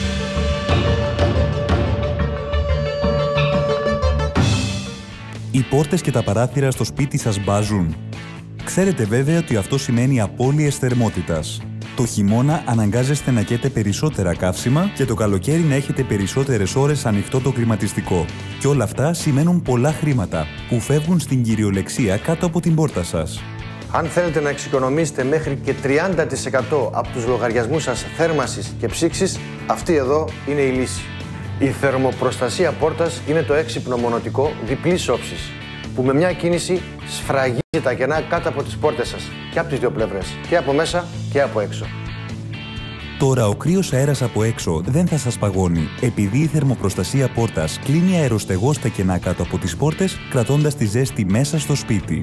Οι πόρτες και τα παράθυρα στο σπίτι σας μπάζουν? Ξέρετε βέβαια ότι αυτό σημαίνει απώλειες θερμότητας. Το χειμώνα αναγκάζεστε να καίτε περισσότερα καύσιμα και το καλοκαίρι να έχετε περισσότερες ώρες ανοιχτό το κλιματιστικό. Και όλα αυτά σημαίνουν πολλά χρήματα που φεύγουν στην κυριολεξία κάτω από την πόρτα σας. Αν θέλετε να εξοικονομήσετε μέχρι και τριάντα τοις εκατό από τους λογαριασμούς σας θέρμανσης και ψήξης, αυτή εδώ είναι η λύση. Η θερμοπροστασία πόρτας είναι το έξυπνο μονωτικό διπλής όψης, που με μια κίνηση σφραγίζει τα κενά κάτω από τις πόρτες σας και από τις δύο πλευρές, και από μέσα και από έξω. Τώρα ο κρύος αέρας από έξω δεν θα σας παγώνει, επειδή η θερμοπροστασία πόρτας κλείνει αεροστεγώς τα κενά κάτω από τις πόρτες, κρατώντας τη ζέστη μέσα στο σπίτι.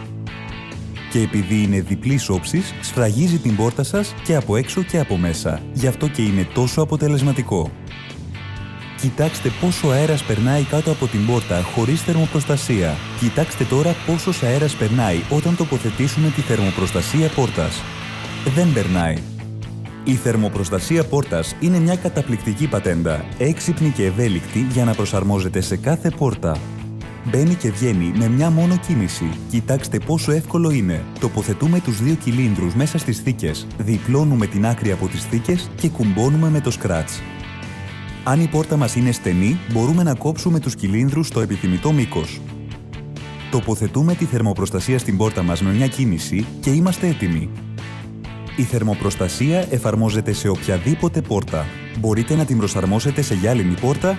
Και επειδή είναι διπλής όψης, σφραγίζει την πόρτα σας και από έξω και από μέσα. Γι' αυτό και είναι τόσο αποτελεσματικό. Κοιτάξτε πόσο αέρας περνάει κάτω από την πόρτα χωρίς θερμοπροστασία. Κοιτάξτε τώρα πόσος αέρας περνάει όταν τοποθετήσουμε τη θερμοπροστασία πόρτας. Δεν περνάει. Η θερμοπροστασία πόρτας είναι μια καταπληκτική πατέντα, έξυπνη και ευέλικτη για να προσαρμόζεται σε κάθε πόρτα. Μπαίνει και βγαίνει με μια μόνο κίνηση. Κοιτάξτε πόσο εύκολο είναι. Τοποθετούμε τους δύο κυλίνδρους μέσα στις θήκες, διπλώνουμε την άκρη από τις θήκες και κουμπώνουμε με το σκράτς. Αν η πόρτα μας είναι στενή, μπορούμε να κόψουμε τους κυλίνδρους στο επιθυμητό μήκος. Τοποθετούμε τη θερμοπροστασία στην πόρτα μας με μια κίνηση και είμαστε έτοιμοι. Η θερμοπροστασία εφαρμόζεται σε οποιαδήποτε πόρτα. Μπορείτε να την προσαρμόσετε σε γυάλινη πόρτα,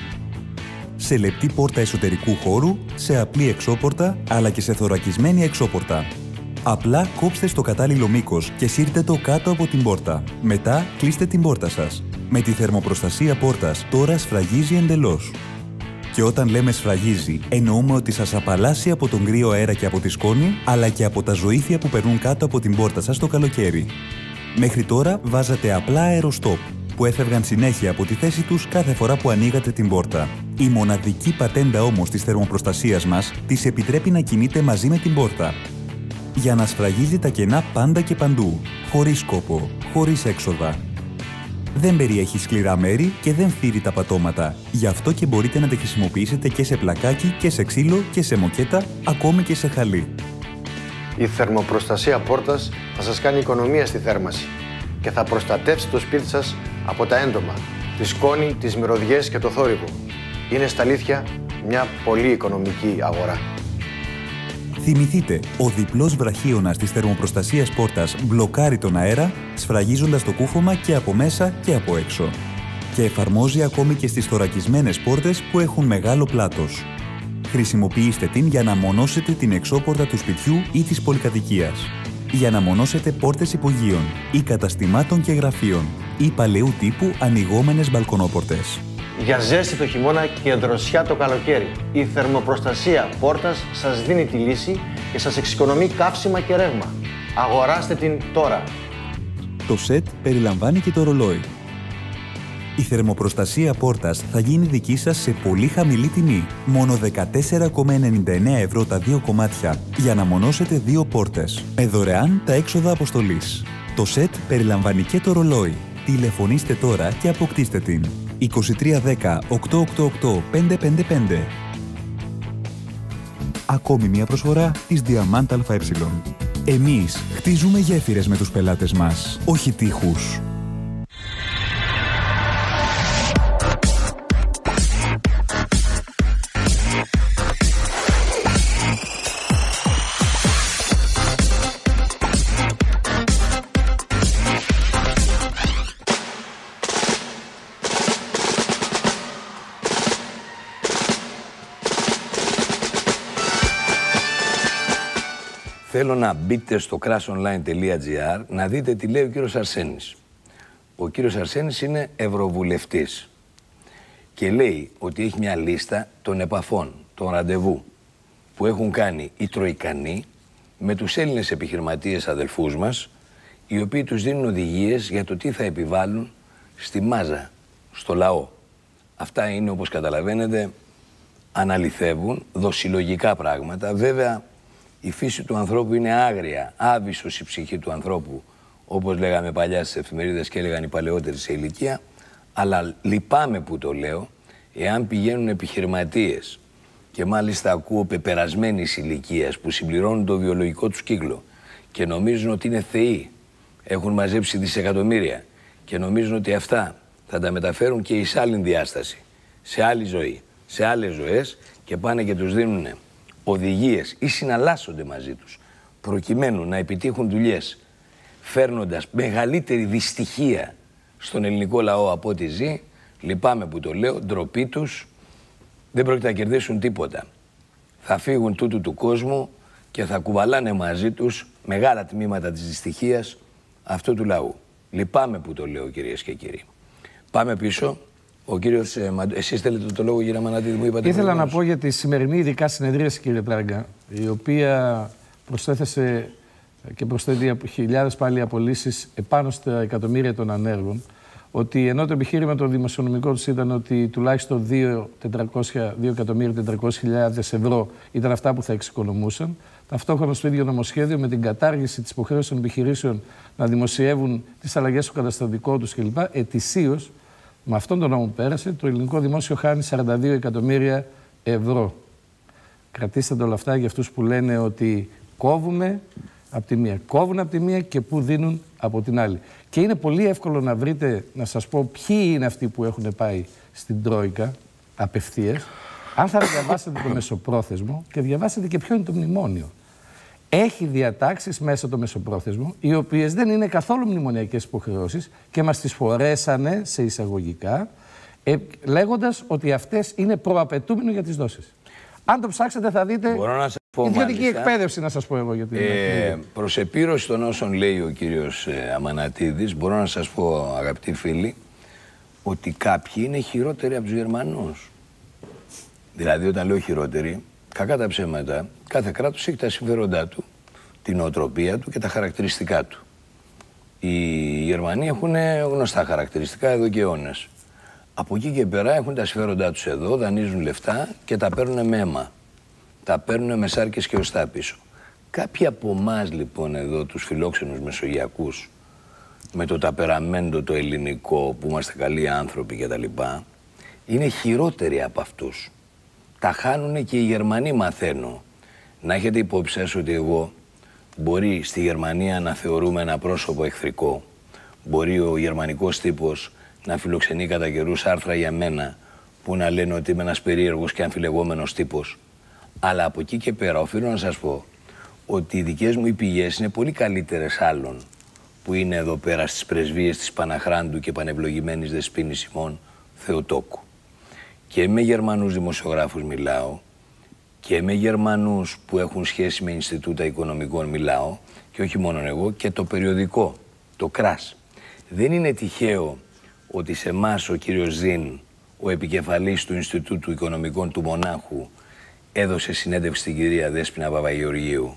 σε λεπτή πόρτα εσωτερικού χώρου, σε απλή εξώπορτα, αλλά και σε θωρακισμένη εξώπορτα. Απλά κόψτε στο κατάλληλο μήκος και σύρτε το κάτω από την πόρτα. Μετά κλείστε την πόρτα σας. Με τη θερμοπροστασία πόρτας τώρα σφραγίζει εντελώς. Και όταν λέμε σφραγίζει, εννοούμε ότι σας απαλλάσσει από τον κρύο αέρα και από τη σκόνη, αλλά και από τα ζωήφια που περνούν κάτω από την πόρτα σας το καλοκαίρι. Μέχρι τώρα βάζατε απλά αεροστόπ, που έφευγαν συνέχεια από τη θέση τους κάθε φορά που ανοίγατε την πόρτα. Η μοναδική πατέντα όμως της θερμοπροστασίας μας της επιτρέπει να κινείται μαζί με την πόρτα, για να σφραγίζει τα κενά πάντα και παντού, χωρίς κόπο, χωρίς έξοδα. Δεν περιέχει σκληρά μέρη και δεν θύρει τα πατώματα. Γι' αυτό και μπορείτε να τα χρησιμοποιήσετε και σε πλακάκι και σε ξύλο και σε μοκέτα, ακόμη και σε χαλί. Η θερμοπροστασία πόρτας θα σας κάνει οικονομία στη θέρμανση και θα προστατεύσει το σπίτι σας από τα έντομα, τη σκόνη, τις μυρωδιές και το θόρυβο. Είναι στα αλήθεια μια πολύ οικονομική αγορά. Θυμηθείτε, ο διπλός βραχίωνας της θερμοπροστασίας πόρτας μπλοκάρει τον αέρα, σφραγίζοντας το κούφωμα και από μέσα και από έξω. Και εφαρμόζει ακόμη και στις θωρακισμένες πόρτες που έχουν μεγάλο πλάτος. Χρησιμοποιήστε την για να μονώσετε την εξώπορτα του σπιτιού ή της πολυκατοικίας. Για να μονώσετε πόρτες υπογείων ή καταστημάτων και γραφείων ή παλαιού τύπου ανοιγόμενες μπαλκονόπορτες. Για ζέστη το χειμώνα και δροσιά το καλοκαίρι, η θερμοπροστασία πόρτας σας δίνει τη λύση και σας εξοικονομεί καύσιμα και ρεύμα. Αγοράστε την τώρα. Το σετ περιλαμβάνει και το ρολόι. Η θερμοπροστασία πόρτας θα γίνει δική σας σε πολύ χαμηλή τιμή, μόνο δεκατέσσερα κόμμα ενενήντα εννέα ευρώ τα δύο κομμάτια, για να μονώσετε δύο πόρτες, με δωρεάν τα έξοδα αποστολής. Το σετ περιλαμβάνει και το ρολόι. Τηλεφωνήστε τώρα και αποκτήστε την. είκοσι τρία δέκα οκτακόσια ογδόντα οκτώ πεντακόσια πενήντα πέντε. Ακόμη μια προσφορά της Diamant ΑΕ. Εμείς χτίζουμε γέφυρες με τους πελάτες μας, όχι τείχους. Θέλω να μπείτε στο crashonline τελεία gr να δείτε τι λέει ο κύριος Αρσένης. Ο κύριος Αρσένης είναι ευρωβουλευτής και λέει ότι έχει μια λίστα των επαφών, των ραντεβού που έχουν κάνει οι Τροικανοί με τους Έλληνες επιχειρηματίες αδελφούς μας, οι οποίοι τους δίνουν οδηγίες για το τι θα επιβάλλουν στη μάζα, στο λαό. Αυτά είναι, όπως καταλαβαίνετε, αναλυθεύουν δοσιλογικά πράγματα. Βέβαια, η φύση του ανθρώπου είναι άγρια, άβυσσος η ψυχή του ανθρώπου, όπως λέγαμε παλιά στις εφημερίδες και έλεγαν οι παλαιότεροι σε ηλικία, αλλά λυπάμαι που το λέω, εάν πηγαίνουν επιχειρηματίες και μάλιστα ακούω πεπερασμένης ηλικίας που συμπληρώνουν το βιολογικό τους κύκλο και νομίζουν ότι είναι θεοί, έχουν μαζέψει δισεκατομμύρια και νομίζουν ότι αυτά θα τα μεταφέρουν και εις άλλη διάσταση, σε άλλη ζωή, σε άλλες ζωές και πάνε και τους δίνουν οδηγίες ή συναλλάσσονται μαζί τους προκειμένου να επιτύχουν δουλειές φέρνοντας μεγαλύτερη δυστυχία στον ελληνικό λαό από ό,τι ζει. Λυπάμαι που το λέω, ντροπή τους, δεν πρόκειται να κερδίσουν τίποτα. Θα φύγουν τούτου του κόσμου και θα κουβαλάνε μαζί τους μεγάλα τμήματα της δυστυχίας αυτού του λαού. Λυπάμαι που το λέω, κυρίες και κύριοι. Πάμε πίσω. Ο κύριος, ε, εσείς θέλετε το λόγο, κύριε Αμανατίδη, μου είπατε. Ήθελα να πω για τη σημερινή ειδικά συνεδρίαση, κύριε Τράγκα, η οποία προσέθεσε και προσθέτει χιλιάδες πάλι απολύσεις επάνω στα εκατομμύρια των ανέργων, ότι ενώ το επιχείρημα το δημοσιονομικό τους ήταν ότι τουλάχιστον δύο εκατομμύρια τετρακόσιες χιλιάδες ευρώ ήταν αυτά που θα εξοικονομούσαν, ταυτόχρονα στο ίδιο νομοσχέδιο με την κατάργηση της υποχρέωσης των επιχειρήσεων να δημοσιεύουν τις αλλαγές στο καταστατικό τους κλπ. Ετησίως, με αυτόν τον νόμο που πέρασε, το ελληνικό δημόσιο χάνει σαράντα δύο εκατομμύρια ευρώ. Κρατήστε το όλα αυτά για αυτούς που λένε ότι κόβουμε από τη μία, κόβουν από τη μία και που δίνουν από την άλλη. Και είναι πολύ εύκολο να βρείτε, να σας πω ποιοι είναι αυτοί που έχουν πάει στην Τρόικα απευθείας, αν θα διαβάσετε το μεσοπρόθεσμο και διαβάσετε και ποιο είναι το μνημόνιο. Έχει διατάξεις μέσα το μεσοπρόθεσμο, οι οποίες δεν είναι καθόλου μνημονιακές υποχρεώσεις και μας τις φορέσανε σε εισαγωγικά, ε, λέγοντας ότι αυτές είναι προαπαιτούμενο για τις δόσεις. Αν το ψάξετε θα δείτε ιδιωτική εκπαίδευση, να σας πω εγώ για την ε, προς επίρρωση των όσων λέει ο κύριος ε, Αμανατίδης, μπορώ να σας πω, αγαπητοί φίλοι, ότι κάποιοι είναι χειρότεροι από τους Γερμανούς. Δηλαδή, όταν λέω χειρότεροι, κακά τα ψέματα, κάθε κράτος έχει τα συμφέροντά του, την νοοτροπία του και τα χαρακτηριστικά του. Οι Γερμανοί έχουν γνωστά χαρακτηριστικά εδώ και αιώνες. Από εκεί και πέρα έχουν τα συμφέροντά τους εδώ, δανείζουν λεφτά και τα παίρνουν με αίμα. Τα παίρνουν με σάρκες και οστά πίσω. Κάποιοι από εμάς λοιπόν εδώ, τους φιλόξενους μεσογειακούς, με το ταπεραμέντο το ελληνικό, που είμαστε καλοί άνθρωποι κτλ., είναι χειρότεροι από αυτούς. Τα χάνουνε και οι Γερμανοί, μαθαίνω. Να έχετε υπόψη σας ότι εγώ μπορεί στη Γερμανία να θεωρούμε ένα πρόσωπο εχθρικό. Μπορεί ο γερμανικός τύπος να φιλοξενεί κατά καιρούς άρθρα για μένα που να λένε ότι είμαι ένας περίεργος και αμφιλεγόμενος τύπος. Αλλά από εκεί και πέρα οφείλω να σας πω ότι οι δικές μου οι πηγές είναι πολύ καλύτερες άλλων που είναι εδώ πέρα στις πρεσβείες της Παναχράντου και πανευλογημένης Δεσποίνης ημών Θεοτόκου. Και με Γερμανούς δημοσιογράφους μιλάω και με Γερμανούς που έχουν σχέση με Ινστιτούτα Οικονομικών μιλάω και όχι μόνο εγώ, και το περιοδικό, το Κράς. Δεν είναι τυχαίο ότι σε εμάς ο κύριος Ζιν, ο επικεφαλής του Ινστιτούτου Οικονομικών του Μονάχου, έδωσε συνέντευξη στην κυρία Δέσποινα Παπαγεωργίου.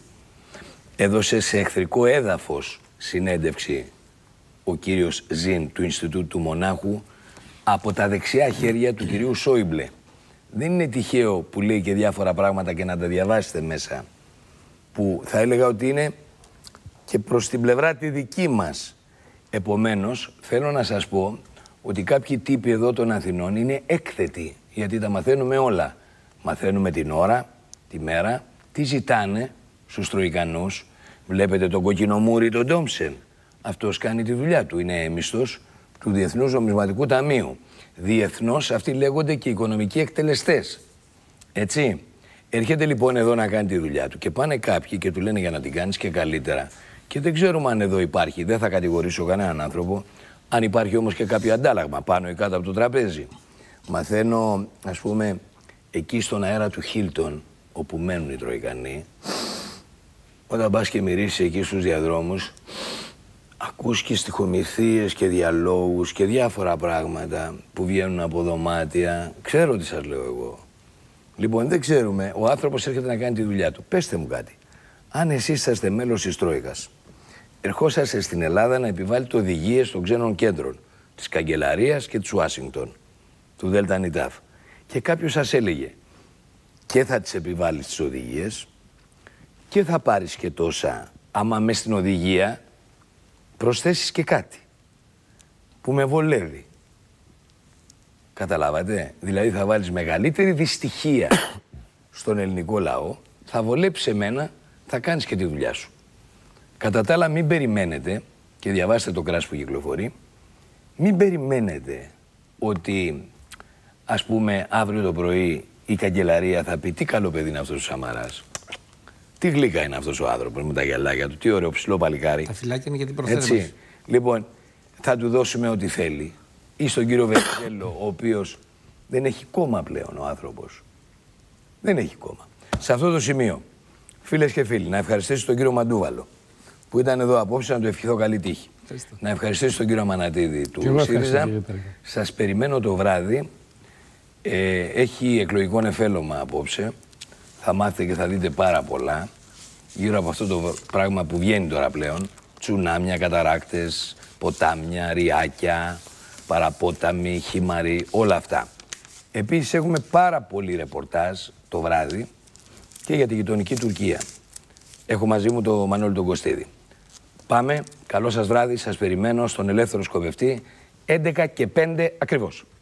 Έδωσε σε εχθρικό έδαφος συνέντευξη ο κύριος Ζιν του Ινστιτούτου του Μονάχου από τα δεξιά χέρια του κυρίου Σόιμπλε. Δεν είναι τυχαίο που λέει και διάφορα πράγματα και να τα διαβάσετε μέσα, που θα έλεγα ότι είναι και προς την πλευρά τη δική μας. Επομένως, θέλω να σας πω ότι κάποιοι τύποι εδώ των Αθηνών είναι έκθετοι, γιατί τα μαθαίνουμε όλα. Μαθαίνουμε την ώρα, τη μέρα, τι ζητάνε στους Τροικανούς. Βλέπετε τον κοκκινομούρι, τον Ντόμψεν. Αυτός κάνει τη δουλειά του, είναι μισθός του Διεθνούς Νομισματικού Ταμείου. Διεθνώς αυτοί λέγονται και οικονομικοί εκτελεστές. Έτσι. Έρχεται λοιπόν εδώ να κάνει τη δουλειά του και πάνε κάποιοι και του λένε για να την κάνεις και καλύτερα. Και δεν ξέρουμε αν εδώ υπάρχει, δεν θα κατηγορήσω κανέναν άνθρωπο, αν υπάρχει όμως και κάποιο αντάλλαγμα πάνω ή κάτω από το τραπέζι. Μαθαίνω, ας πούμε, εκεί στον αέρα του Χίλτον, όπου μένουν οι Τροικανοί, όταν πας και μυρίσεις εκεί στους διαδρόμους, ακούς και στιχομυθίες και διαλόγους και διάφορα πράγματα που βγαίνουν από δωμάτια. Ξέρω τι σας λέω εγώ. Λοιπόν, δεν ξέρουμε. Ο άνθρωπος έρχεται να κάνει τη δουλειά του. Πέστε μου κάτι. Αν εσείς είσαστε μέλος της Τρόικας, ερχόσαστε στην Ελλάδα να επιβάλλετε οδηγίες των ξένων κέντρων, της Καγκελαρίας και της Ουάσιγκτον, του Δέλτα Νιτάφ, και κάποιος σας έλεγε και θα τις επιβάλλεις τις οδηγίες και θα πάρεις και τόσα, άμα μες στην οδηγία προσθέσεις και κάτι που με βολεύει. Καταλάβατε, δηλαδή θα βάλεις μεγαλύτερη δυστυχία στον ελληνικό λαό, θα βολέψει εμένα, θα κάνεις και τη δουλειά σου. Κατά τα άλλα, μην περιμένετε, και διαβάστε το κράσι που κυκλοφορεί, μην περιμένετε ότι, ας πούμε, αύριο το πρωί η καγκελαρία θα πει τι καλό παιδί είναι αυτός ο Σαμαράς. Τι γλύκα είναι αυτός ο άνθρωπος με τα γυαλάκια του, τι ωραίο ψηλό παλικάρι. Τα φυλάκια είναι για την προθέρμανση. Έτσι. Λοιπόν, θα του δώσουμε ό,τι θέλει. Ή στον κύριο Βενιζέλο, ο οποίος δεν έχει κόμμα πλέον ο άνθρωπος. Δεν έχει κόμμα. Σε αυτό το σημείο, φίλες και φίλοι, να ευχαριστήσω τον κύριο Μαντούβαλο που ήταν εδώ απόψε, να του ευχηθώ καλή τύχη. Ευχαριστώ. Να ευχαριστήσω τον κύριο Μανατίδη του ΣΥΡΙΖΑ. Σας περιμένω το βράδυ. Ε, έχει εκλογικό νεφέλωμα απόψε. Θα μάθετε και θα δείτε πάρα πολλά γύρω από αυτό το πράγμα που βγαίνει τώρα πλέον. Τσουνάμια, καταράκτες, ποτάμια, ριάκια, παραπόταμοι, χήμαροι, όλα αυτά. Επίσης έχουμε πάρα πολύ ρεπορτάζ το βράδυ και για τη γειτονική Τουρκία. Έχω μαζί μου το Μανώλη τον Κωστίδη. Πάμε, καλό σας βράδυ, σας περιμένω στον Ελεύθερο Σκοπευτή, έντεκα και πέντε ακριβώς.